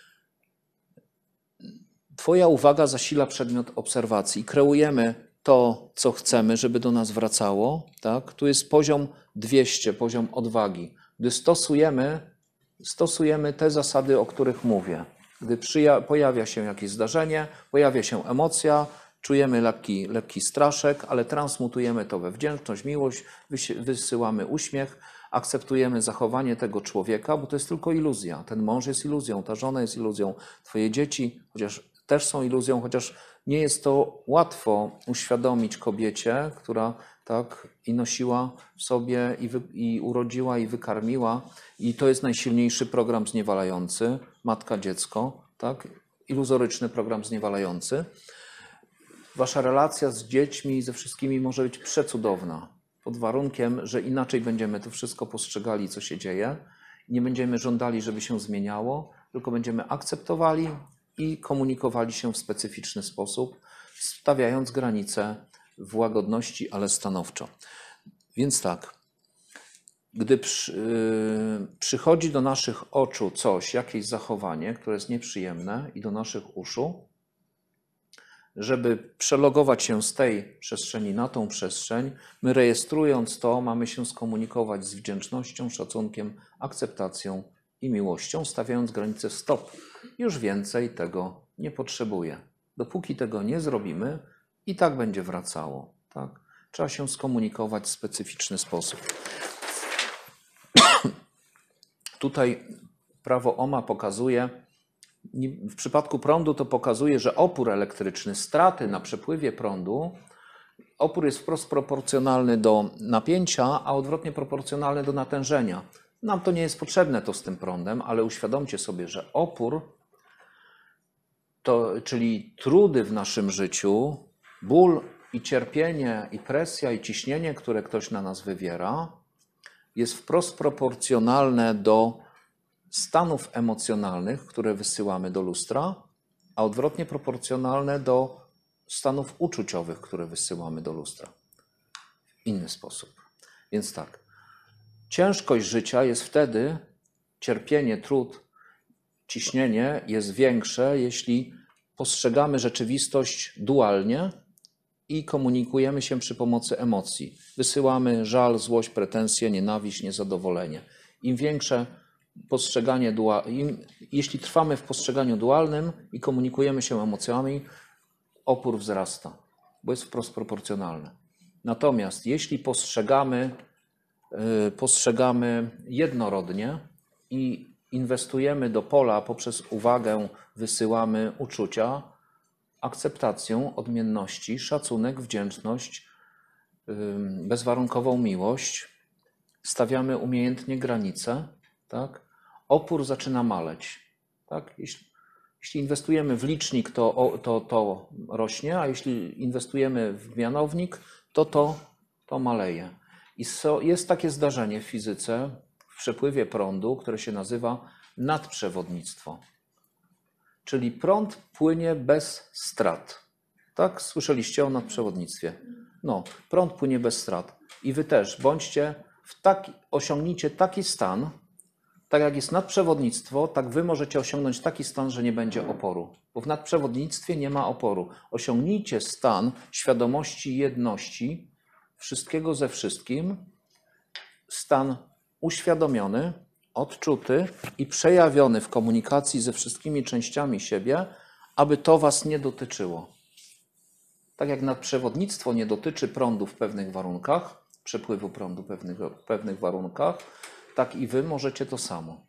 Twoja uwaga zasila przedmiot obserwacji. Kreujemy to, co chcemy, żeby do nas wracało. Tak? Tu jest poziom 200, poziom odwagi. Gdy stosujemy te zasady, o których mówię. Gdy pojawia się jakieś zdarzenie, pojawia się emocja, czujemy lekki straszek, ale transmutujemy to we wdzięczność, miłość, wysyłamy uśmiech, akceptujemy zachowanie tego człowieka, bo to jest tylko iluzja. Ten mąż jest iluzją, ta żona jest iluzją, twoje dzieci chociaż też są iluzją, chociaż nie jest to łatwo uświadomić kobiecie, która tak i nosiła w sobie i urodziła i wykarmiła. I to jest najsilniejszy program zniewalający, matka, dziecko, tak? Iluzoryczny program zniewalający. Wasza relacja z dziećmi i ze wszystkimi może być przecudowna, pod warunkiem, że inaczej będziemy to wszystko postrzegali, co się dzieje. Nie będziemy żądali, żeby się zmieniało, tylko będziemy akceptowali i komunikowali się w specyficzny sposób, stawiając granice w łagodności, ale stanowczo. Więc tak, gdy przychodzi do naszych oczu coś, jakieś zachowanie, które jest nieprzyjemne i do naszych uszu, żeby przelogować się z tej przestrzeni na tą przestrzeń, my rejestrując to, mamy się skomunikować z wdzięcznością, szacunkiem, akceptacją i miłością, stawiając granicę stop. Już więcej tego nie potrzebuję. Dopóki tego nie zrobimy, i tak będzie wracało. Tak? Trzeba się skomunikować w specyficzny sposób. Tutaj prawo Ohma pokazuje, w przypadku prądu to pokazuje, że opór elektryczny, straty na przepływie prądu, opór jest wprost proporcjonalny do napięcia, a odwrotnie proporcjonalny do natężenia. Nam to nie jest potrzebne to z tym prądem, ale uświadomcie sobie, że opór, czyli trudy w naszym życiu, ból i cierpienie, i presja, i ciśnienie, które ktoś na nas wywiera, jest wprost proporcjonalne do stanów emocjonalnych, które wysyłamy do lustra, a odwrotnie proporcjonalne do stanów uczuciowych, które wysyłamy do lustra. W inny sposób. Więc tak, ciężkość życia jest wtedy, cierpienie, trud, ciśnienie jest większe, jeśli postrzegamy rzeczywistość dualnie i komunikujemy się przy pomocy emocji. Wysyłamy żal, złość, pretensje, nienawiść, niezadowolenie. Im większe postrzeganie jeśli trwamy w postrzeganiu dualnym i komunikujemy się emocjami, opór wzrasta, bo jest wprost proporcjonalny. Natomiast jeśli postrzegamy jednorodnie i inwestujemy do pola poprzez uwagę, wysyłamy uczucia, akceptację odmienności, szacunek, wdzięczność, bezwarunkową miłość, stawiamy umiejętnie granice, tak? Opór zaczyna maleć. Tak? Jeśli inwestujemy w licznik, to rośnie, a jeśli inwestujemy w mianownik, to maleje. I jest takie zdarzenie w fizyce, w przepływie prądu, które się nazywa nadprzewodnictwo. Czyli prąd płynie bez strat. Tak? Słyszeliście o nadprzewodnictwie. No, prąd płynie bez strat. I wy też osiągnijcie taki stan, tak jak jest nadprzewodnictwo, tak wy możecie osiągnąć taki stan, że nie będzie oporu. Bo w nadprzewodnictwie nie ma oporu. Osiągnijcie stan świadomości jedności, wszystkiego ze wszystkim, stan uświadomiony, odczuty i przejawiony w komunikacji ze wszystkimi częściami siebie, aby to was nie dotyczyło. Tak jak nadprzewodnictwo nie dotyczy prądu w pewnych warunkach, przepływu prądu w pewnych warunkach, tak i wy możecie to samo.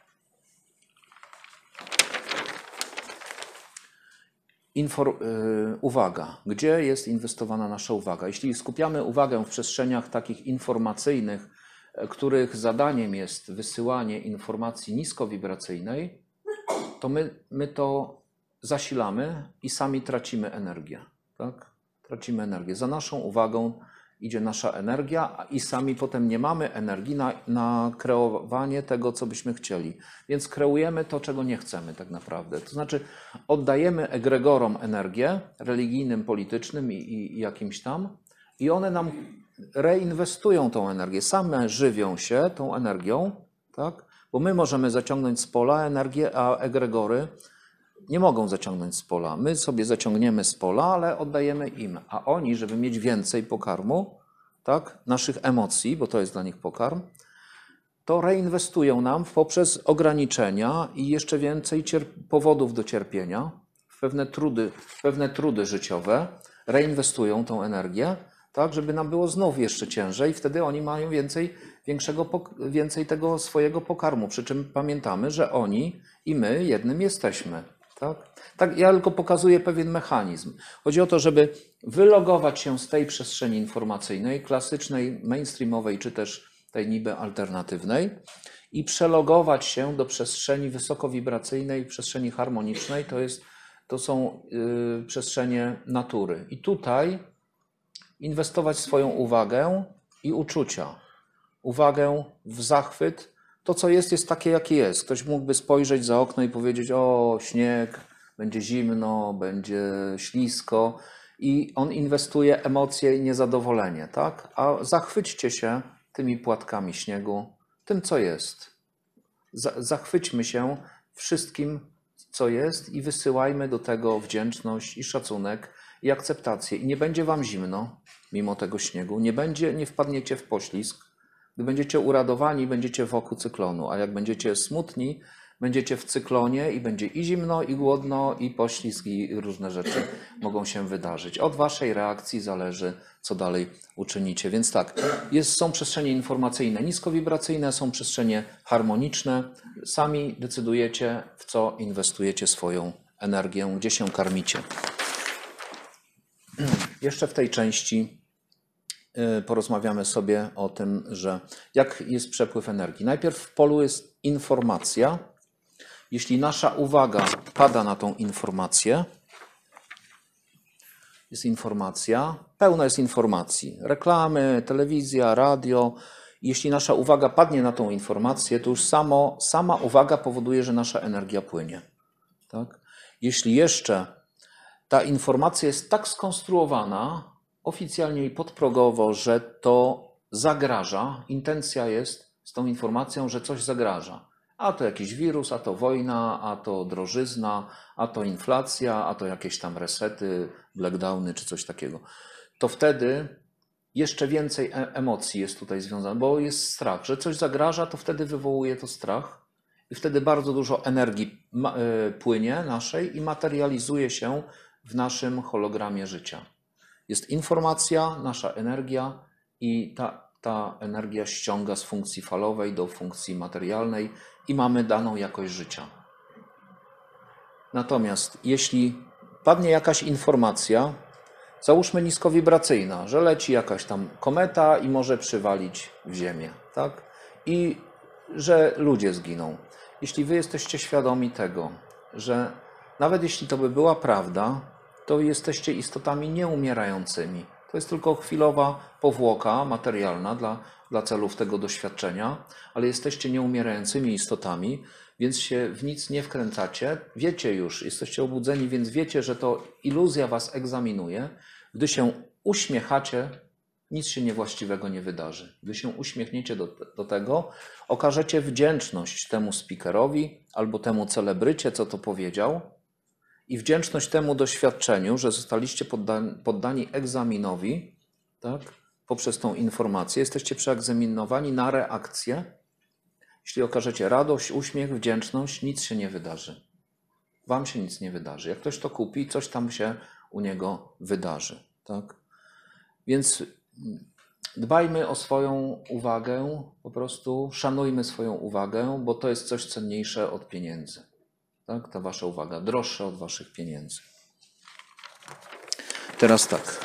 Uwaga. Gdzie jest inwestowana nasza uwaga? Jeśli skupiamy uwagę w przestrzeniach takich informacyjnych, których zadaniem jest wysyłanie informacji niskowibracyjnej, to my to zasilamy i sami tracimy energię. Tak? Tracimy energię. Za naszą uwagą idzie nasza energia i sami potem nie mamy energii na kreowanie tego, co byśmy chcieli. Więc kreujemy to, czego nie chcemy tak naprawdę. To znaczy oddajemy egregorom energię, religijnym, politycznym i jakimś tam, i one nam reinwestują tą energię. Same żywią się tą energią, tak? Bo my możemy zaciągnąć z pola energię, a egregory nie mogą zaciągnąć z pola. My sobie zaciągniemy z pola, ale oddajemy im, a oni, żeby mieć więcej pokarmu, tak, naszych emocji, bo to jest dla nich pokarm, to reinwestują nam poprzez ograniczenia i jeszcze więcej powodów do cierpienia, w pewne trudy życiowe, reinwestują tą energię, tak, żeby nam było znów jeszcze ciężej, wtedy oni mają więcej tego swojego pokarmu, przy czym pamiętamy, że oni i my jednym jesteśmy. Tak, ja tylko pokazuję pewien mechanizm. Chodzi o to, żeby wylogować się z tej przestrzeni informacyjnej, klasycznej, mainstreamowej, czy też tej niby alternatywnej i przelogować się do przestrzeni wysokowibracyjnej, przestrzeni harmonicznej, to są przestrzenie natury. I tutaj inwestować swoją uwagę i uczucia. Uwagę w zachwyt. To, co jest takie, jakie jest. Ktoś mógłby spojrzeć za okno i powiedzieć: o, śnieg, będzie zimno, będzie ślisko. I on inwestuje emocje i niezadowolenie, tak? A zachwyćcie się tymi płatkami śniegu, tym, co jest. Zachwyćmy się wszystkim, co jest i wysyłajmy do tego wdzięczność i szacunek i akceptację. I nie będzie wam zimno mimo tego śniegu, nie wpadniecie w poślizg. Gdy będziecie uradowani, będziecie wokół cyklonu, a jak będziecie smutni, będziecie w cyklonie i będzie i zimno, i głodno, i poślizg, i różne rzeczy mogą się wydarzyć. Od waszej reakcji zależy, co dalej uczynicie. Więc tak, są przestrzenie informacyjne niskowibracyjne, są przestrzenie harmoniczne. Sami decydujecie, w co inwestujecie swoją energię, gdzie się karmicie. Jeszcze w tej części porozmawiamy sobie o tym, że jak jest przepływ energii. Najpierw w polu jest informacja. Jeśli nasza uwaga pada na tą informację, jest informacja, pełno jest informacji. Reklamy, telewizja, radio. Jeśli nasza uwaga padnie na tą informację, to już sama uwaga powoduje, że nasza energia płynie. Tak? Jeśli jeszcze ta informacja jest tak skonstruowana, oficjalnie i podprogowo, że to zagraża, intencja jest z tą informacją, że coś zagraża. A to jakiś wirus, a to wojna, a to drożyzna, a to inflacja, a to jakieś tam resety, blackdowny czy coś takiego. To wtedy jeszcze więcej emocji jest tutaj związane, bo jest strach, że coś zagraża, to wtedy wywołuje to strach i wtedy bardzo dużo energii płynie naszej i materializuje się w naszym hologramie życia. Jest informacja, nasza energia i ta energia ściąga z funkcji falowej do funkcji materialnej i mamy daną jakość życia. Natomiast jeśli padnie jakaś informacja, załóżmy niskowibracyjna, że leci jakaś tam kometa i może przywalić w Ziemię, tak? I że ludzie zginą. Jeśli wy jesteście świadomi tego, że nawet jeśli to by była prawda, to jesteście istotami nieumierającymi. To jest tylko chwilowa powłoka materialna dla celów tego doświadczenia, ale jesteście nieumierającymi istotami, więc się w nic nie wkręcacie. Wiecie już, jesteście obudzeni, więc wiecie, że to iluzja was egzaminuje. Gdy się uśmiechacie, nic się niewłaściwego nie wydarzy. Gdy się uśmiechniecie do tego, okażecie wdzięczność temu speakerowi albo temu celebrycie, co to powiedział, i wdzięczność temu doświadczeniu, że zostaliście poddani egzaminowi, tak, poprzez tą informację. Jesteście przeegzaminowani na reakcję. Jeśli okażecie radość, uśmiech, wdzięczność, nic się nie wydarzy. Wam się nic nie wydarzy. Jak ktoś to kupi, coś tam się u niego wydarzy. Tak? Więc dbajmy o swoją uwagę, po prostu szanujmy swoją uwagę, bo to jest coś cenniejsze od pieniędzy. Tak? Ta wasza uwaga, droższa od waszych pieniędzy. Teraz tak.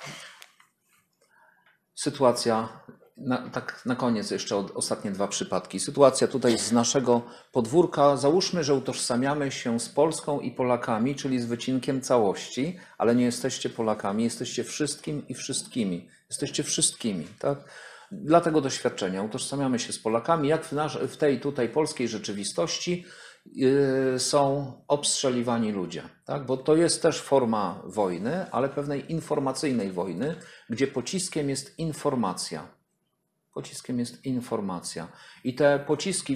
Sytuacja, tak na koniec jeszcze ostatnie dwa przypadki. Sytuacja tutaj z naszego podwórka. Załóżmy, że utożsamiamy się z Polską i Polakami, czyli z wycinkiem całości, ale nie jesteście Polakami, jesteście wszystkim i wszystkimi. Jesteście wszystkimi, tak? Dla tego doświadczenia utożsamiamy się z Polakami, jak w tej tutaj polskiej rzeczywistości są obstrzeliwani ludzie, tak? Bo to jest też forma wojny, ale pewnej informacyjnej wojny, gdzie pociskiem jest informacja. Pociskiem jest informacja. I te pociski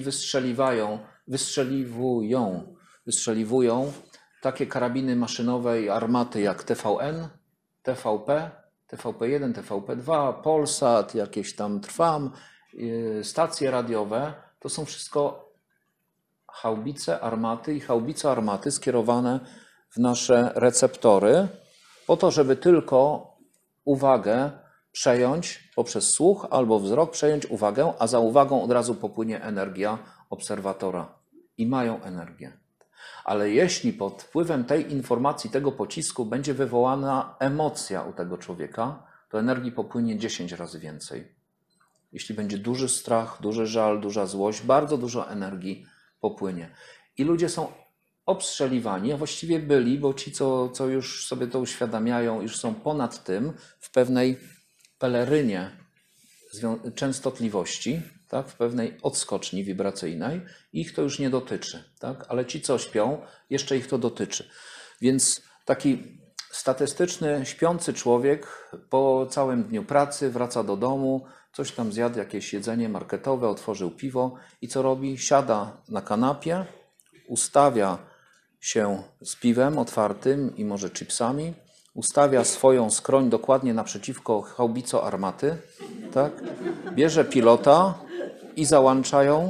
wystrzeliwują takie karabiny maszynowej armaty jak TVN, TVP, TVP1, TVP2, Polsat, jakieś tam Trwam, stacje radiowe. To są wszystko haubice armaty i haubice armaty skierowane w nasze receptory po to, żeby tylko uwagę przejąć poprzez słuch albo wzrok, przejąć uwagę, a za uwagą od razu popłynie energia obserwatora. I mają energię. Ale jeśli pod wpływem tej informacji, tego pocisku będzie wywołana emocja u tego człowieka, to energii popłynie 10 razy więcej. Jeśli będzie duży strach, duży żal, duża złość, bardzo dużo energii popłynie. I ludzie są obstrzeliwani, a właściwie byli, bo ci, co już sobie to uświadamiają, już są ponad tym, w pewnej pelerynie częstotliwości, tak, w pewnej odskoczni wibracyjnej, ich to już nie dotyczy. Tak? Ale ci, co śpią, jeszcze ich to dotyczy. Więc taki statystyczny, śpiący człowiek po całym dniu pracy wraca do domu, coś tam zjadł, jakieś jedzenie marketowe, otworzył piwo i co robi? Siada na kanapie, ustawia się z piwem otwartym i może chipsami, ustawia swoją skroń dokładnie naprzeciwko haubico armaty, tak? Bierze pilota i załącza ją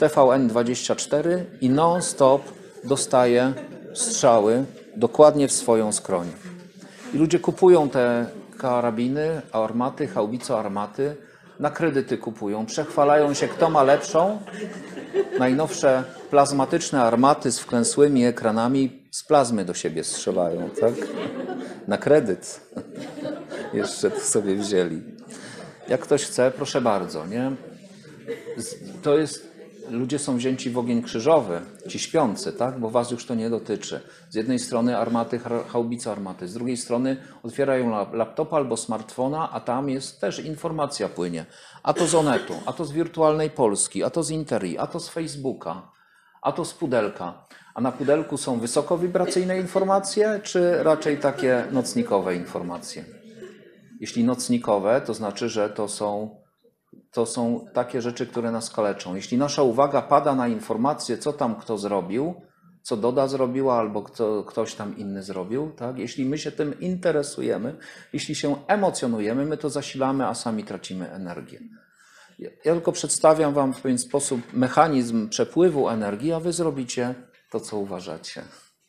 TVN-24 i non-stop dostaje strzały dokładnie w swoją skroń. I ludzie kupują te karabiny, armaty, haubico armaty, na kredyty kupują, przechwalają się, kto ma lepszą. Najnowsze plazmatyczne armaty z wklęsłymi ekranami z plazmy do siebie strzelają, tak? Na kredyt. Jeszcze to sobie wzięli. Jak ktoś chce, proszę bardzo, nie? To jest, ludzie są wzięci w ogień krzyżowy, ci śpiący, tak? Bo was już to nie dotyczy. Z jednej strony armaty, haubice armaty, z drugiej strony otwierają laptopa albo smartfona, a tam jest też informacja płynie. A to z Onetu, a to z Wirtualnej Polski, a to z Interi, a to z Facebooka, a to z Pudelka. A na Pudelku są wysokowibracyjne informacje, czy raczej takie nocnikowe informacje? Jeśli nocnikowe, to znaczy, że to są takie rzeczy, które nas kaleczą. Jeśli nasza uwaga pada na informację, co tam kto zrobił, co Doda zrobiła albo ktoś tam inny zrobił, tak? Jeśli my się tym interesujemy, jeśli się emocjonujemy, my to zasilamy, a sami tracimy energię. Ja tylko przedstawiam wam w pewien sposób mechanizm przepływu energii, a wy zrobicie to, co uważacie.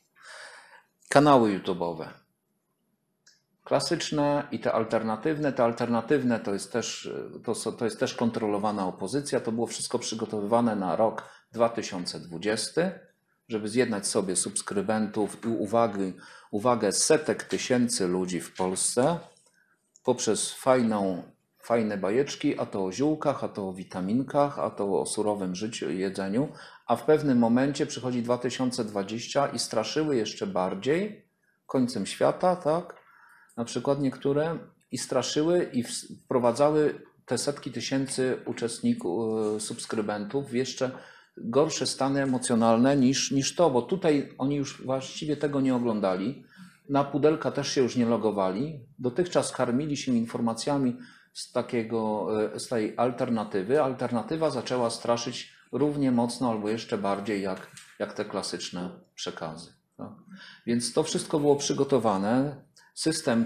Kanały YouTube'owe. Klasyczne i te alternatywne. Te alternatywne to jest też kontrolowana opozycja. To było wszystko przygotowywane na rok 2020, żeby zjednać sobie subskrybentów i uwagę setek tysięcy ludzi w Polsce poprzez fajne bajeczki, a to o ziółkach, a to o witaminkach, a to o surowym życiu i jedzeniu. A w pewnym momencie przychodzi 2020 i straszyły jeszcze bardziej końcem świata, tak? Na przykład niektóre i straszyły i wprowadzały te setki tysięcy uczestników, subskrybentów w jeszcze gorsze stany emocjonalne niż to, bo tutaj oni już właściwie tego nie oglądali. Na Pudelka też się już nie logowali. Dotychczas karmili się informacjami z tej alternatywy. Alternatywa zaczęła straszyć równie mocno albo jeszcze bardziej jak te klasyczne przekazy. Tak? Więc to wszystko było przygotowane. System,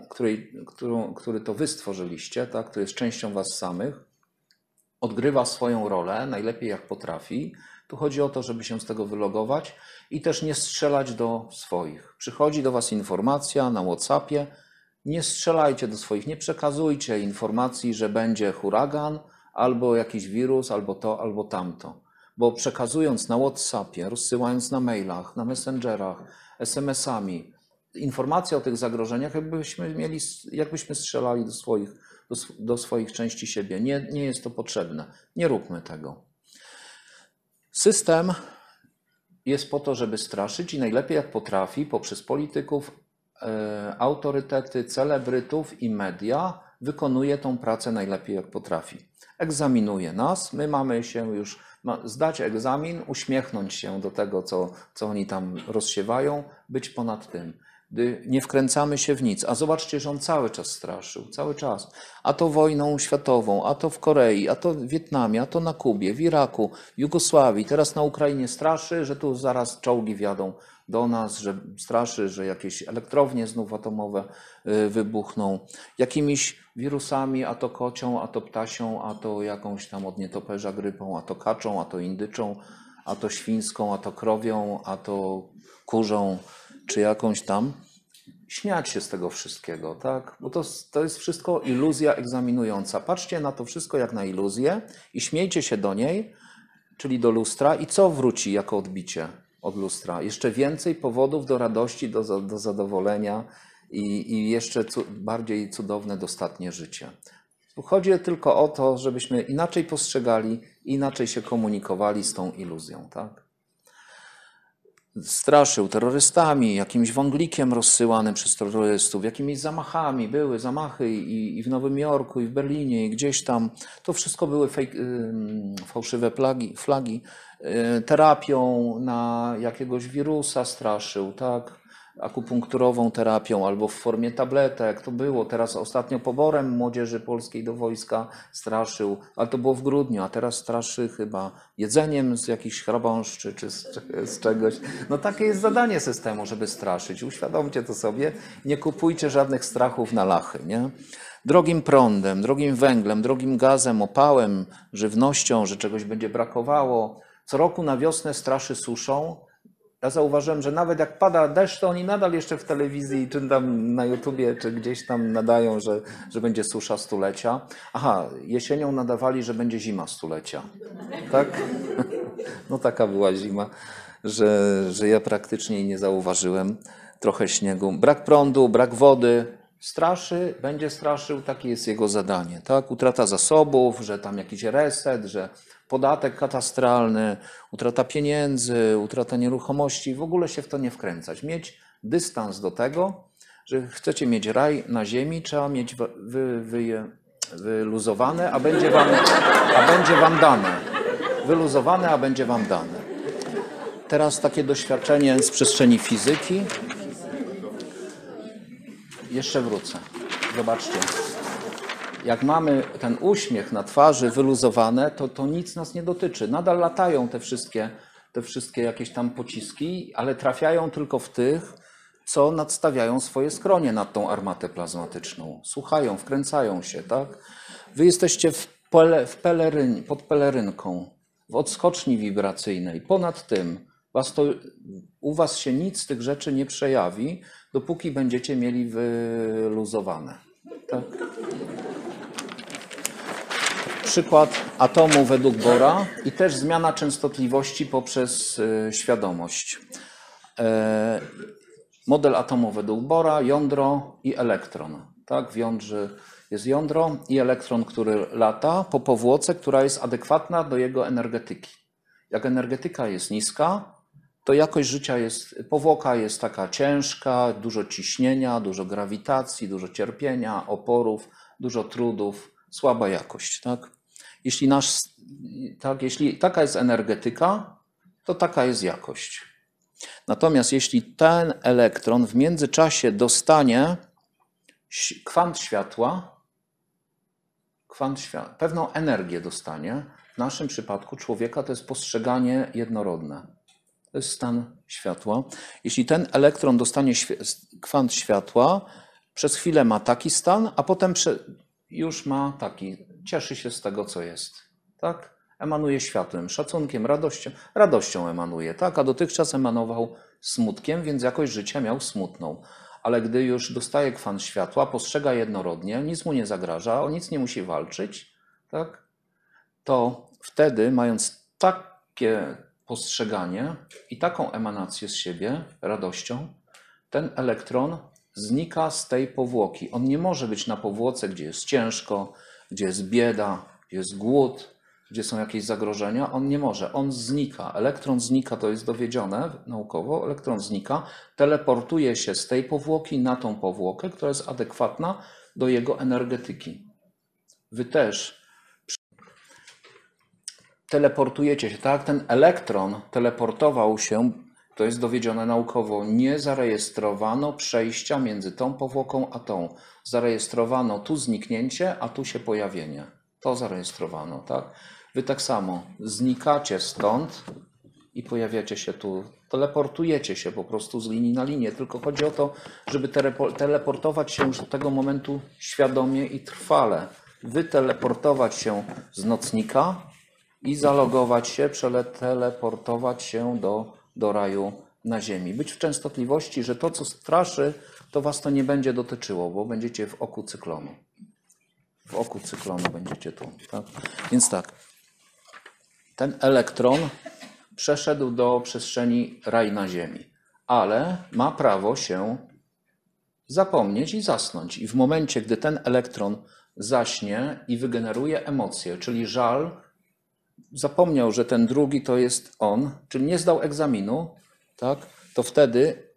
który to wy stworzyliście, tak, który jest częścią was samych, odgrywa swoją rolę najlepiej jak potrafi. Tu chodzi o to, żeby się z tego wylogować i też nie strzelać do swoich. Przychodzi do was informacja na WhatsAppie, nie strzelajcie do swoich, nie przekazujcie informacji, że będzie huragan, albo jakiś wirus, albo to, albo tamto. Bo przekazując na WhatsAppie, rozsyłając na mailach, na messengerach, SMS-ami, informacja o tych zagrożeniach, jakbyśmy strzelali do swoich części siebie. Nie jest to potrzebne. Nie róbmy tego. System jest po to, żeby straszyć i najlepiej jak potrafi poprzez polityków, autorytety, celebrytów i media wykonuje tą pracę najlepiej jak potrafi. Egzaminuje nas, my mamy się już zdać egzamin, uśmiechnąć się do tego, co oni tam rozsiewają, być ponad tym. Gdy nie wkręcamy się w nic. A zobaczcie, że on cały czas straszył, cały czas. A to wojną światową, a to w Korei, a to w Wietnamie, a to na Kubie, w Iraku, w Jugosławii. Teraz na Ukrainie straszy, że tu zaraz czołgi wjadą do nas, że straszy, że jakieś elektrownie znów atomowe wybuchną. Jakimiś wirusami, a to kocią, a to ptasią, a to jakąś tam od nietoperza grypą, a to kaczą, a to indyczą, a to świńską, a to krowią, a to kurzą, czy jakąś tam, śmiać się z tego wszystkiego, tak? Bo to jest wszystko iluzja egzaminująca. Patrzcie na to wszystko jak na iluzję i śmiejcie się do niej, czyli do lustra i co wróci jako odbicie od lustra? Jeszcze więcej powodów do radości, do zadowolenia i jeszcze bardziej cudowne, dostatnie życie. Tu chodzi tylko o to, żebyśmy inaczej postrzegali, inaczej się komunikowali z tą iluzją, tak? Straszył terrorystami, jakimś wąglikiem rozsyłanym przez terrorystów, jakimiś zamachami. Były zamachy i w Nowym Jorku, i w Berlinie, i gdzieś tam. To wszystko były fałszywe flagi. Terapią na jakiegoś wirusa straszył, tak? akupunkturową terapią albo w formie tabletek. To było teraz ostatnio poborem młodzieży polskiej do wojska straszył, ale to było w grudniu, a teraz straszy chyba jedzeniem z jakichś chrabąszczy czy z czegoś. No takie jest zadanie systemu, żeby straszyć. Uświadomcie to sobie. Nie kupujcie żadnych strachów na lachy, nie? Drogim prądem, drogim węglem, drogim gazem, opałem, żywnością, że czegoś będzie brakowało. Co roku na wiosnę straszy suszą. Ja zauważyłem, że nawet jak pada deszcz, to oni nadal jeszcze w telewizji, czy tam na YouTubie, czy gdzieś tam nadają, że będzie susza stulecia. Aha, jesienią nadawali, że będzie zima stulecia. Tak? No taka była zima, że ja praktycznie jej nie zauważyłem. Trochę śniegu. Brak prądu, brak wody. Straszy, będzie straszył, takie jest jego zadanie. Tak? Utrata zasobów, że tam jakiś reset, że podatek katastralny, utrata pieniędzy, utrata nieruchomości. W ogóle się w to nie wkręcać. Mieć dystans do tego, że chcecie mieć raj na ziemi, trzeba mieć wyluzowane, a będzie wam dane. Wyluzowane, a będzie wam dane. Teraz takie doświadczenie z przestrzeni fizyki. Jeszcze wrócę. Zobaczcie. Jak mamy ten uśmiech na twarzy wyluzowane, to nic nas nie dotyczy. Nadal latają te wszystkie jakieś tam pociski, ale trafiają tylko w tych, co nadstawiają swoje skronie nad tą armatę plazmatyczną. Słuchają, wkręcają się, tak? Wy jesteście pod pelerynką, w odskoczni wibracyjnej. Ponad tym u was się nic z tych rzeczy nie przejawi, dopóki będziecie mieli wyluzowane. Tak? Przykład atomu według Bohra i też zmiana częstotliwości poprzez świadomość. Model atomu według Bohra, jądro i elektron. Tak? W jądrze jest jądro i elektron, który lata po powłoce, która jest adekwatna do jego energetyki. Jak energetyka jest niska, to jakość życia powłoka jest taka ciężka, dużo ciśnienia, dużo grawitacji, dużo cierpienia, oporów, dużo trudów, słaba jakość. Tak? Jeśli taka jest energetyka, to taka jest jakość. Natomiast jeśli ten elektron w międzyczasie dostanie kwant światła, pewną energię dostanie, w naszym przypadku człowieka to jest postrzeganie jednorodne. To jest stan światła. Jeśli ten elektron dostanie kwant światła, przez chwilę ma taki stan, a potem już ma taki, cieszy się z tego, co jest. Tak? Emanuje światłem, szacunkiem, radością emanuje. Tak? A dotychczas emanował smutkiem, więc jakość życia miał smutną. Ale gdy już dostaje kwant światła, postrzega jednorodnie, nic mu nie zagraża, o nic nie musi walczyć, tak? To wtedy, mając takie postrzeganie i taką emanację z siebie, radością, ten elektron znika z tej powłoki. On nie może być na powłoce, gdzie jest ciężko, gdzie jest bieda, gdzie jest głód, gdzie są jakieś zagrożenia. On nie może, on znika. Elektron znika, to jest dowiedzione naukowo, elektron znika, teleportuje się z tej powłoki na tą powłokę, która jest adekwatna do jego energetyki. Wy też teleportujecie się, tak? Ten elektron teleportował się, to jest dowiedzione naukowo, nie zarejestrowano przejścia między tą powłoką a tą. Zarejestrowano tu zniknięcie, a tu się pojawienie. To zarejestrowano, tak? Wy tak samo znikacie stąd i pojawiacie się tu. Teleportujecie się po prostu z linii na linię. Tylko chodzi o to, żeby teleportować się już do tego momentu świadomie i trwale. Wyteleportować się z nocnika i zalogować się, teleportować się do raju na ziemi. Być w częstotliwości, że to, co straszy, to was to nie będzie dotyczyło, bo będziecie w oku cyklonu. W oku cyklonu będziecie tu. Tak? Więc tak, ten elektron przeszedł do przestrzeni raj na ziemi, ale ma prawo się zapomnieć i zasnąć. I w momencie, gdy ten elektron zaśnie i wygeneruje emocje, czyli żal, zapomniał, że ten drugi to jest on, czyli nie zdał egzaminu, tak, to wtedy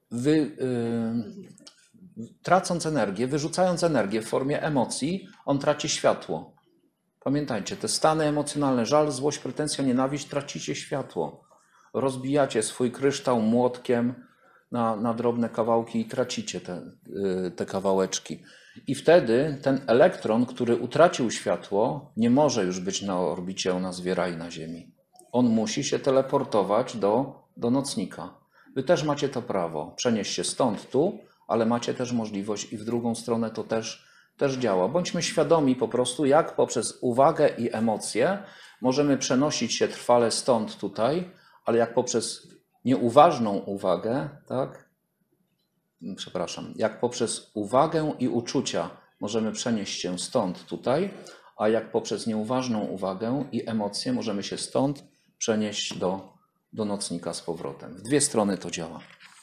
tracąc energię, wyrzucając energię w formie emocji, on traci światło. Pamiętajcie, te stany emocjonalne, żal, złość, pretensja, nienawiść, tracicie światło. Rozbijacie swój kryształ młotkiem na drobne kawałki i tracicie te kawałeczki. I wtedy ten elektron, który utracił światło, nie może już być na orbicie o nazwie Raj na Ziemi. On musi się teleportować do nocnika. Wy też macie to prawo przenieść się stąd tu, ale macie też możliwość i w drugą stronę to też działa. Bądźmy świadomi po prostu, jak poprzez uwagę i emocje możemy przenosić się trwale stąd tutaj, ale jak poprzez nieuważną uwagę, tak? Przepraszam, jak poprzez uwagę i uczucia możemy przenieść się stąd tutaj, a jak poprzez nieuważną uwagę i emocje możemy się stąd przenieść do nocnika z powrotem. W dwie strony to działa.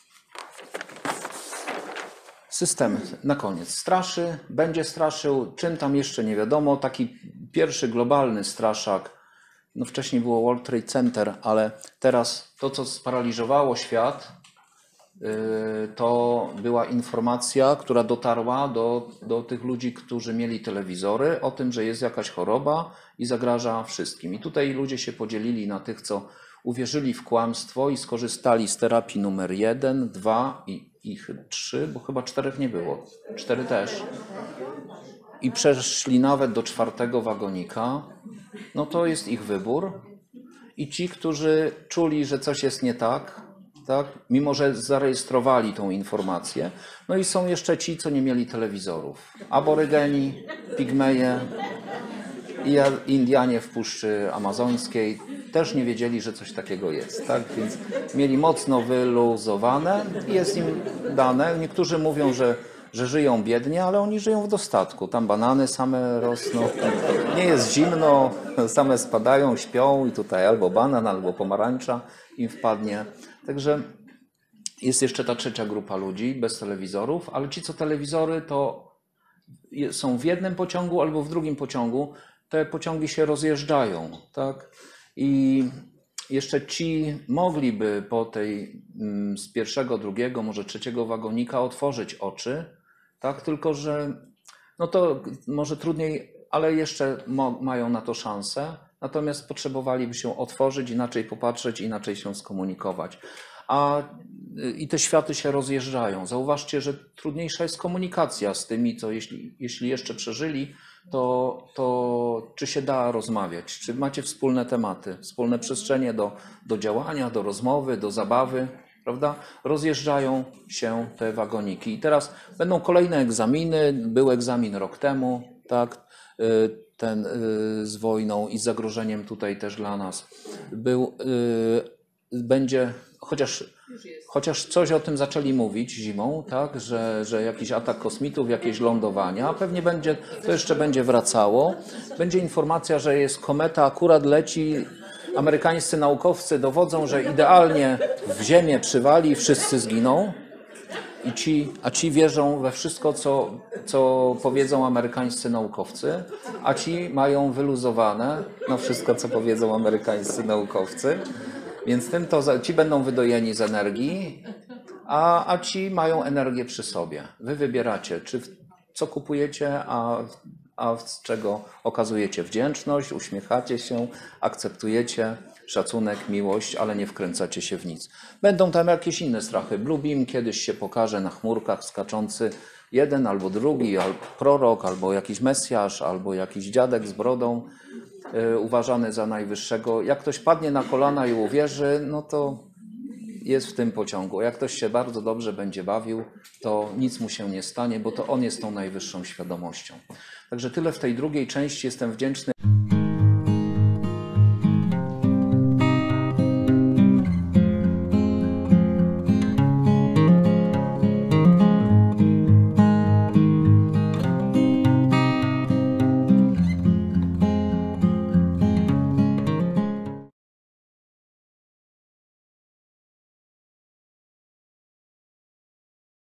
System na koniec straszy, będzie straszył, czym tam jeszcze nie wiadomo. Taki pierwszy globalny straszak, no wcześniej było World Trade Center, ale teraz to, co sparaliżowało świat, to była informacja, która dotarła do tych ludzi, którzy mieli telewizory, o tym, że jest jakaś choroba i zagraża wszystkim. I tutaj ludzie się podzielili na tych, co uwierzyli w kłamstwo i skorzystali z terapii numer 1, 2 i 3, bo chyba 4 nie było, 4 też. I przeszli nawet do 4. wagonika. No to jest ich wybór. I ci, którzy czuli, że coś jest nie tak, mimo że zarejestrowali tą informację. No i są jeszcze ci, co nie mieli telewizorów. Aborygeni, pigmeje i Indianie w Puszczy Amazońskiej też nie wiedzieli, że coś takiego jest. Tak? Więc mieli mocno wyluzowane i jest im dane. Niektórzy mówią, że żyją biednie, ale oni żyją w dostatku. Tam banany same rosną, nie jest zimno, same spadają, śpią i tutaj albo banan, albo pomarańcza im wpadnie. Także jest jeszcze ta trzecia grupa ludzi bez telewizorów, ale ci, co telewizory, to są w jednym pociągu albo w drugim pociągu. Te pociągi się rozjeżdżają, tak? I jeszcze ci mogliby po tej z 1., 2., może 3. wagonika otworzyć oczy, tak? Tylko że no to może trudniej, ale jeszcze mają na to szansę. Natomiast potrzebowaliby się otworzyć, inaczej popatrzeć, inaczej się skomunikować. I te światy się rozjeżdżają. Zauważcie, że trudniejsza jest komunikacja z tymi, co jeśli jeszcze przeżyli, to czy się da rozmawiać, czy macie wspólne tematy, wspólne przestrzenie do działania, do rozmowy, do zabawy, prawda? Rozjeżdżają się te wagoniki. I teraz będą kolejne egzaminy. Był egzamin rok temu, tak? Ten z wojną i z zagrożeniem tutaj też dla nas. Będzie, chociaż coś o tym zaczęli mówić zimą, tak? Że jakiś atak kosmitów, jakieś lądowania, pewnie to jeszcze będzie wracało. Będzie informacja, że jest kometa, akurat leci. Amerykańscy naukowcy dowodzą, że idealnie w Ziemię przywali i wszyscy zginą. A ci wierzą we wszystko, co powiedzą amerykańscy naukowcy, a ci mają wyluzowane na wszystko, co powiedzą amerykańscy naukowcy. Więc ci będą wydojeni z energii, a ci mają energię przy sobie. Wy wybieracie, co kupujecie, a z czego okazujecie wdzięczność, uśmiechacie się, akceptujecie szacunek, miłość, ale nie wkręcacie się w nic. Będą tam jakieś inne strachy. Blue Beam kiedyś się pokaże na chmurkach skaczący jeden albo drugi, albo prorok, albo jakiś mesjasz, albo jakiś dziadek z brodą, uważany za najwyższego. Jak ktoś padnie na kolana i uwierzy, no to jest w tym pociągu. Jak ktoś się bardzo dobrze będzie bawił, to nic mu się nie stanie, bo to on jest tą najwyższą świadomością. Także tyle w tej drugiej części. Jestem wdzięczny